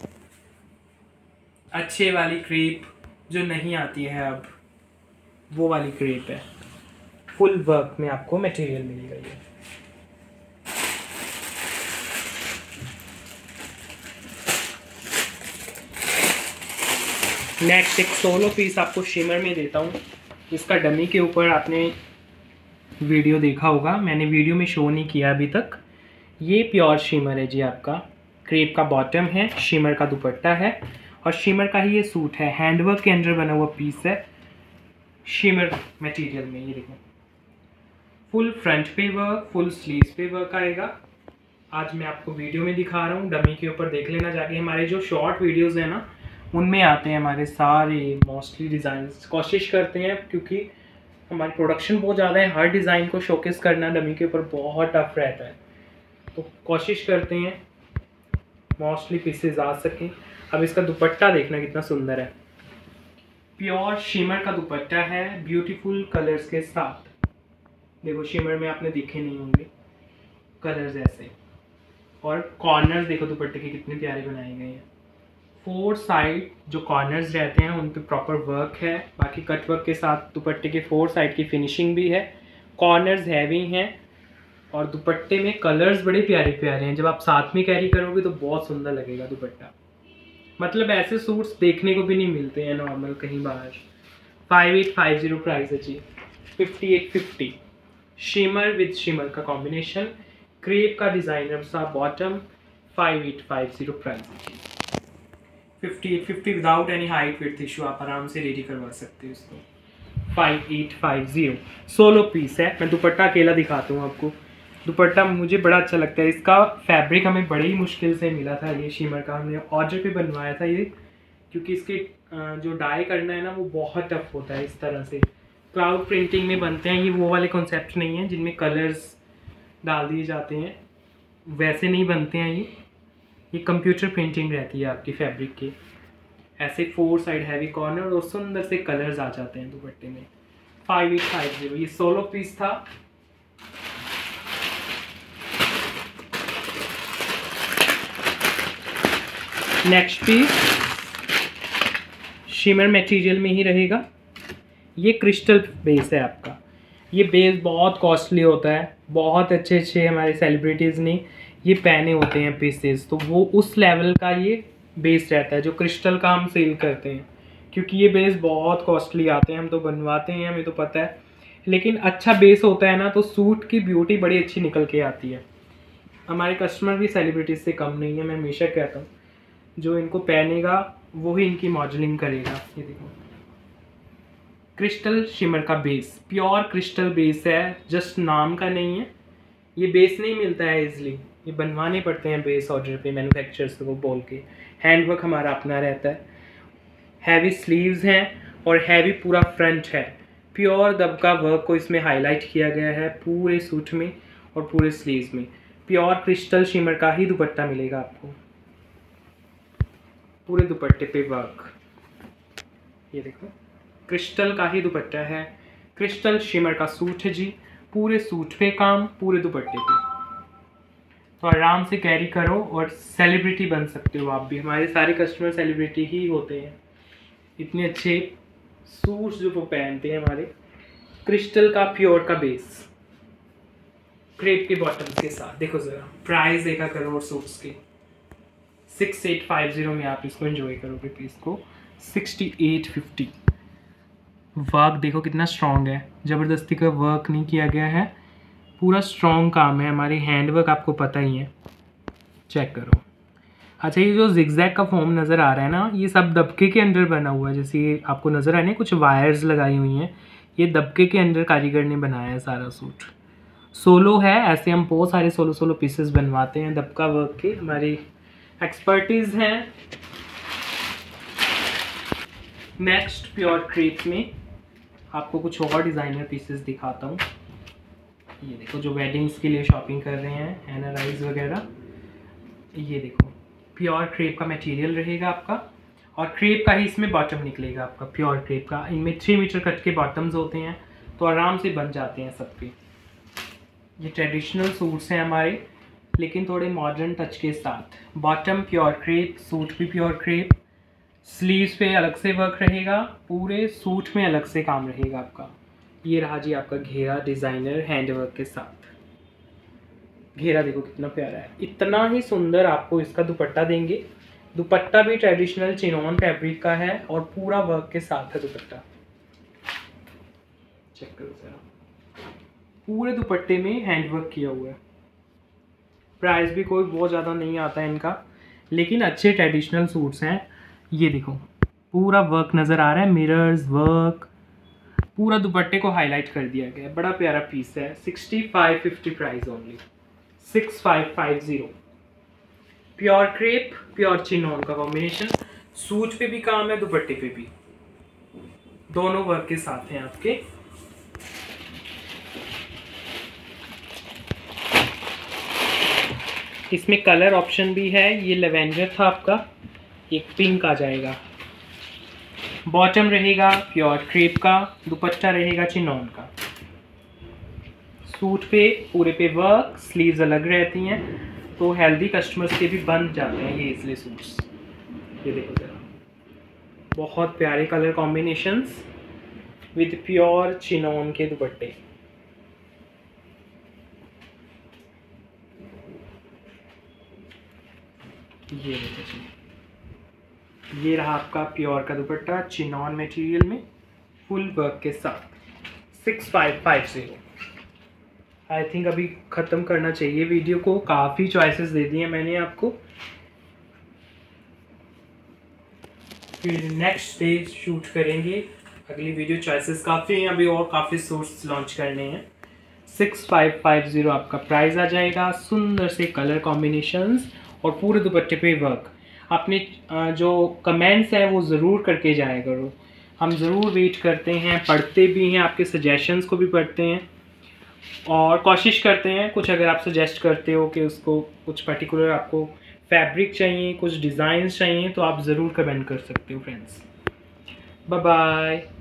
Speaker 1: अच्छे वाली क्रेप जो नहीं आती है अब, वो वाली क्रेप है, फुल वर्क में आपको मटेरियल मिलेगा ये। नेक्स्ट एक सोलो पीस आपको शिमर में देता हूँ। इसका डमी के ऊपर आपने वीडियो देखा होगा, मैंने वीडियो में शो नहीं किया अभी तक। ये प्योर शिमर है जी आपका, क्रेप का बॉटम है, शिमर का दुपट्टा है और शिमर का ही ये सूट है। हैंडवर्क के अंदर बना हुआ पीस है शिमर मटेरियल में, ये देखो फुल फ्रंट पे वर्क, फुल स्लीव्स पे वर्क आएगा। आज मैं आपको वीडियो में दिखा रहा हूँ, डमी के ऊपर देख लेना जाके। हमारे जो शॉर्ट वीडियोज़ हैं ना, उनमें आते हैं हमारे सारे मोस्टली डिज़ाइन। कोशिश करते हैं, क्योंकि हमारी प्रोडक्शन बहुत ज़्यादा है, हर डिज़ाइन को शोकेस करना डमी के ऊपर बहुत टफ रहता है, तो कोशिश करते हैं मोस्टली पीसेज आ सकें। अब इसका दुपट्टा देखना कितना सुंदर है, प्योर शिमर का दुपट्टा है, ब्यूटीफुल कलर्स के साथ। देखो शिमर में आपने देखे नहीं होंगे कलर्स ऐसे, और कॉर्नर्स देखो दुपट्टे के कितने प्यारे बनाए गए हैं। 4 साइड जो कॉर्नर्स रहते हैं उन पे प्रॉपर वर्क है, बाकी कट वर्क के साथ दुपट्टे के 4 साइड की फिनिशिंग भी है। कॉर्नर्स हैवी हैं और दुपट्टे में कलर्स बड़े प्यारे प्यारे हैं। जब आप साथ में कैरी करोगे तो बहुत सुंदर लगेगा दुपट्टा, मतलब ऐसे सूट्स देखने को भी नहीं मिलते हैं नॉर्मल कहीं बाहर। 5850 प्राइस है जी, 5850। शिमर विद शिमर का कॉम्बिनेशन, क्रेप का डिज़ाइनर सा बॉटम, 5850 प्राइस है जी। 5850 without any height width issue, आप आराम से रेडी करवा सकते हो इसको। 5850 सोलो पीस है। मैं दुपट्टा अकेला दिखाता हूँ आपको। दुपट्टा मुझे बड़ा अच्छा लगता है, इसका फैब्रिक हमें बड़ी मुश्किल से मिला था। ये शिमर का हमने ऑर्डर पे बनवाया था ये, क्योंकि इसके जो डाई करना है ना वो बहुत टफ होता है। इस तरह से क्लाउड प्रिंटिंग में बनते हैं ये, वो वाले कॉन्सेप्ट नहीं है जिनमें कलर्स डाल दिए जाते हैं, वैसे नहीं बनते हैं ये कंप्यूटर प्रिंटिंग रहती है आपकी फैब्रिक की। ऐसे 4 साइड हैवी कॉर्नर और सुंदर से कलर्स आ जाते हैं दुपट्टे में। 5850 ये सोलो पीस था। नेक्स्ट पीस शिमर मटेरियल में ही रहेगा, ये क्रिस्टल बेस है आपका। ये बेस बहुत कॉस्टली होता है, बहुत अच्छे अच्छे हमारे सेलिब्रिटीज़ ने ये पहने होते हैं पीसेस, तो वो उस लेवल का ये बेस रहता है जो क्रिस्टल का हम सेल करते हैं, क्योंकि ये बेस बहुत कॉस्टली आते हैं। हम तो बनवाते हैं, हमें तो पता है, लेकिन अच्छा बेस होता है ना तो सूट की ब्यूटी बड़ी अच्छी निकल के आती है। हमारे कस्टमर भी सेलिब्रिटीज से कम नहीं है, मैं हमेशा कहता हूँ, जो इनको पहनेगा वही इनकी मॉडलिंग करेगा। ये देखो क्रिस्टल शिमर का बेस, प्योर क्रिस्टल बेस है, जस्ट नाम का नहीं है। ये बेस नहीं मिलता है इजली, ये बनवाने पड़ते हैं बेस ऑर्डर पे मैन्युफैक्चरर्स को बोल के। हैंडवर्क हमारा अपना रहता है, हैवी स्लीव्स हैं और हैवी पूरा फ्रंट है। प्योर दबका वर्क को इसमें हाईलाइट किया गया है पूरे सूट में और पूरे स्लीव्स में। प्योर क्रिस्टल शिमर का ही दुपट्टा मिलेगा आपको, पूरे दुपट्टे पे वर्क। ये देखो क्रिस्टल का ही दुपट्टा है, क्रिस्टल शिमर का सूट है जी, पूरे सूट पे काम, पूरे दुपट्टे पे। तो आराम से कैरी करो और सेलिब्रिटी बन सकते हो आप भी। हमारे सारे कस्टमर सेलिब्रिटी ही होते हैं, इतने अच्छे सूट्स जो वो पहनते हैं हमारे। क्रिस्टल का प्योर का बेस क्रेप के बॉटम के साथ। देखो ज़रा प्राइस देखा करो और सूट्स की 6850 में आप इसको एंजॉय करोगे पीस को 6850। वर्क देखो कितना स्ट्रॉन्ग है, ज़बरदस्ती का वर्क नहीं किया गया है, पूरा स्ट्रॉन्ग काम है। हमारी हैंड वर्क आपको पता ही है, चेक करो। अच्छा ये जो जिगजैग का फॉर्म नज़र आ रहा है ना, ये सब दबके के अंदर बना हुआ है। जैसे ये आपको नज़र आ रहा है कुछ वायर्स लगाई हुई हैं, ये दबके के अंदर कारीगर ने बनाया है सारा सूट। सोलो है, ऐसे हम बहुत सारे सोलो सोलो पीसेस बनवाते हैं दबका वर्क के, हमारी एक्सपर्टीज़ हैं। नेक्स्ट प्योर क्रेप में आपको कुछ और डिज़ाइनर पीसेस दिखाता हूँ। ये देखो जो वेडिंग्स के लिए शॉपिंग कर रहे हैं, एनआरआईज वगैरह, ये देखो प्योर क्रेप का मटेरियल रहेगा आपका और क्रेप का ही इसमें बॉटम निकलेगा आपका, प्योर क्रेप का। इनमें 3 मीटर कट के बॉटम्स होते हैं, तो आराम से बन जाते हैं सब पे। ये ट्रेडिशनल सूट्स हैं हमारे, लेकिन थोड़े मॉडर्न टच के साथ। बॉटम प्योर क्रेप, सूट भी प्योर क्रेप, स्लीव्स पे अलग से वर्क रहेगा, पूरे सूट में अलग से काम रहेगा आपका। ये रहा जी आपका घेरा डिज़ाइनर हैंड वर्क के साथ। घेरा देखो कितना प्यारा है, इतना ही सुंदर आपको इसका दुपट्टा देंगे। दुपट्टा भी ट्रेडिशनल चिनॉन फैब्रिक का है और पूरा वर्क के साथ है दुपट्टा, चेक करो जरा, पूरे दुपट्टे में हैंड वर्क किया हुआ है। प्राइस भी कोई बहुत ज़्यादा नहीं आता है इनका, लेकिन अच्छे ट्रेडिशनल सूट्स हैं। ये देखो पूरा वर्क नज़र आ रहा है, मिरर्स वर्क, पूरा दुपट्टे को हाईलाइट कर दिया गया है। बड़ा प्यारा पीस है। 6550 price only, 6550। Pure crepe pure chinon का कॉम्बिनेशन, सूट पे भी काम है, दुपट्टे पे भी, दोनों वर्क के साथ हैं आपके। इसमें कलर ऑप्शन भी है, ये लेवेंडर था आपका, एक पिंक आ जाएगा। बॉटम रहेगा प्योर क्रेप का, दुपट्टा रहेगा चिनॉन का। सूट पे पूरे पे वर्क, स्लीव्स अलग रहती हैं, तो हेल्दी कस्टमर्स के भी बन जाते हैं ये इसलिए सूट्स। ये देखो जरा, बहुत प्यारे colour combinations with pure chinon के दुपट्टे। ये देखो जी, ये रहा आपका प्योर का दुपट्टा चिनॉन मटेरियल में फुल वर्क के साथ 6550। आई थिंक अभी ख़त्म करना चाहिए वीडियो को, काफ़ी चॉइसेस दे दी हैं मैंने आपको। फिर नेक्स्ट डे शूट करेंगे अगली वीडियो, चॉइसेस काफ़ी हैं अभी और काफ़ी सूट्स लॉन्च करने हैं। 6550 आपका प्राइस आ जाएगा। सुंदर से कलर कॉम्बिनेशंस और पूरे दुपट्टे पे वर्क। आपने जो कमेंट्स हैं वो ज़रूर करके जाया करो, हम ज़रूर वेट करते हैं, पढ़ते भी हैं, आपके सजेशंस को भी पढ़ते हैं और कोशिश करते हैं कुछ, अगर आप सजेस्ट करते हो कि उसको कुछ पर्टिकुलर आपको फैब्रिक चाहिए, कुछ डिज़ाइंस चाहिए, तो आप ज़रूर कमेंट कर सकते हो फ्रेंड्स। Bye bye.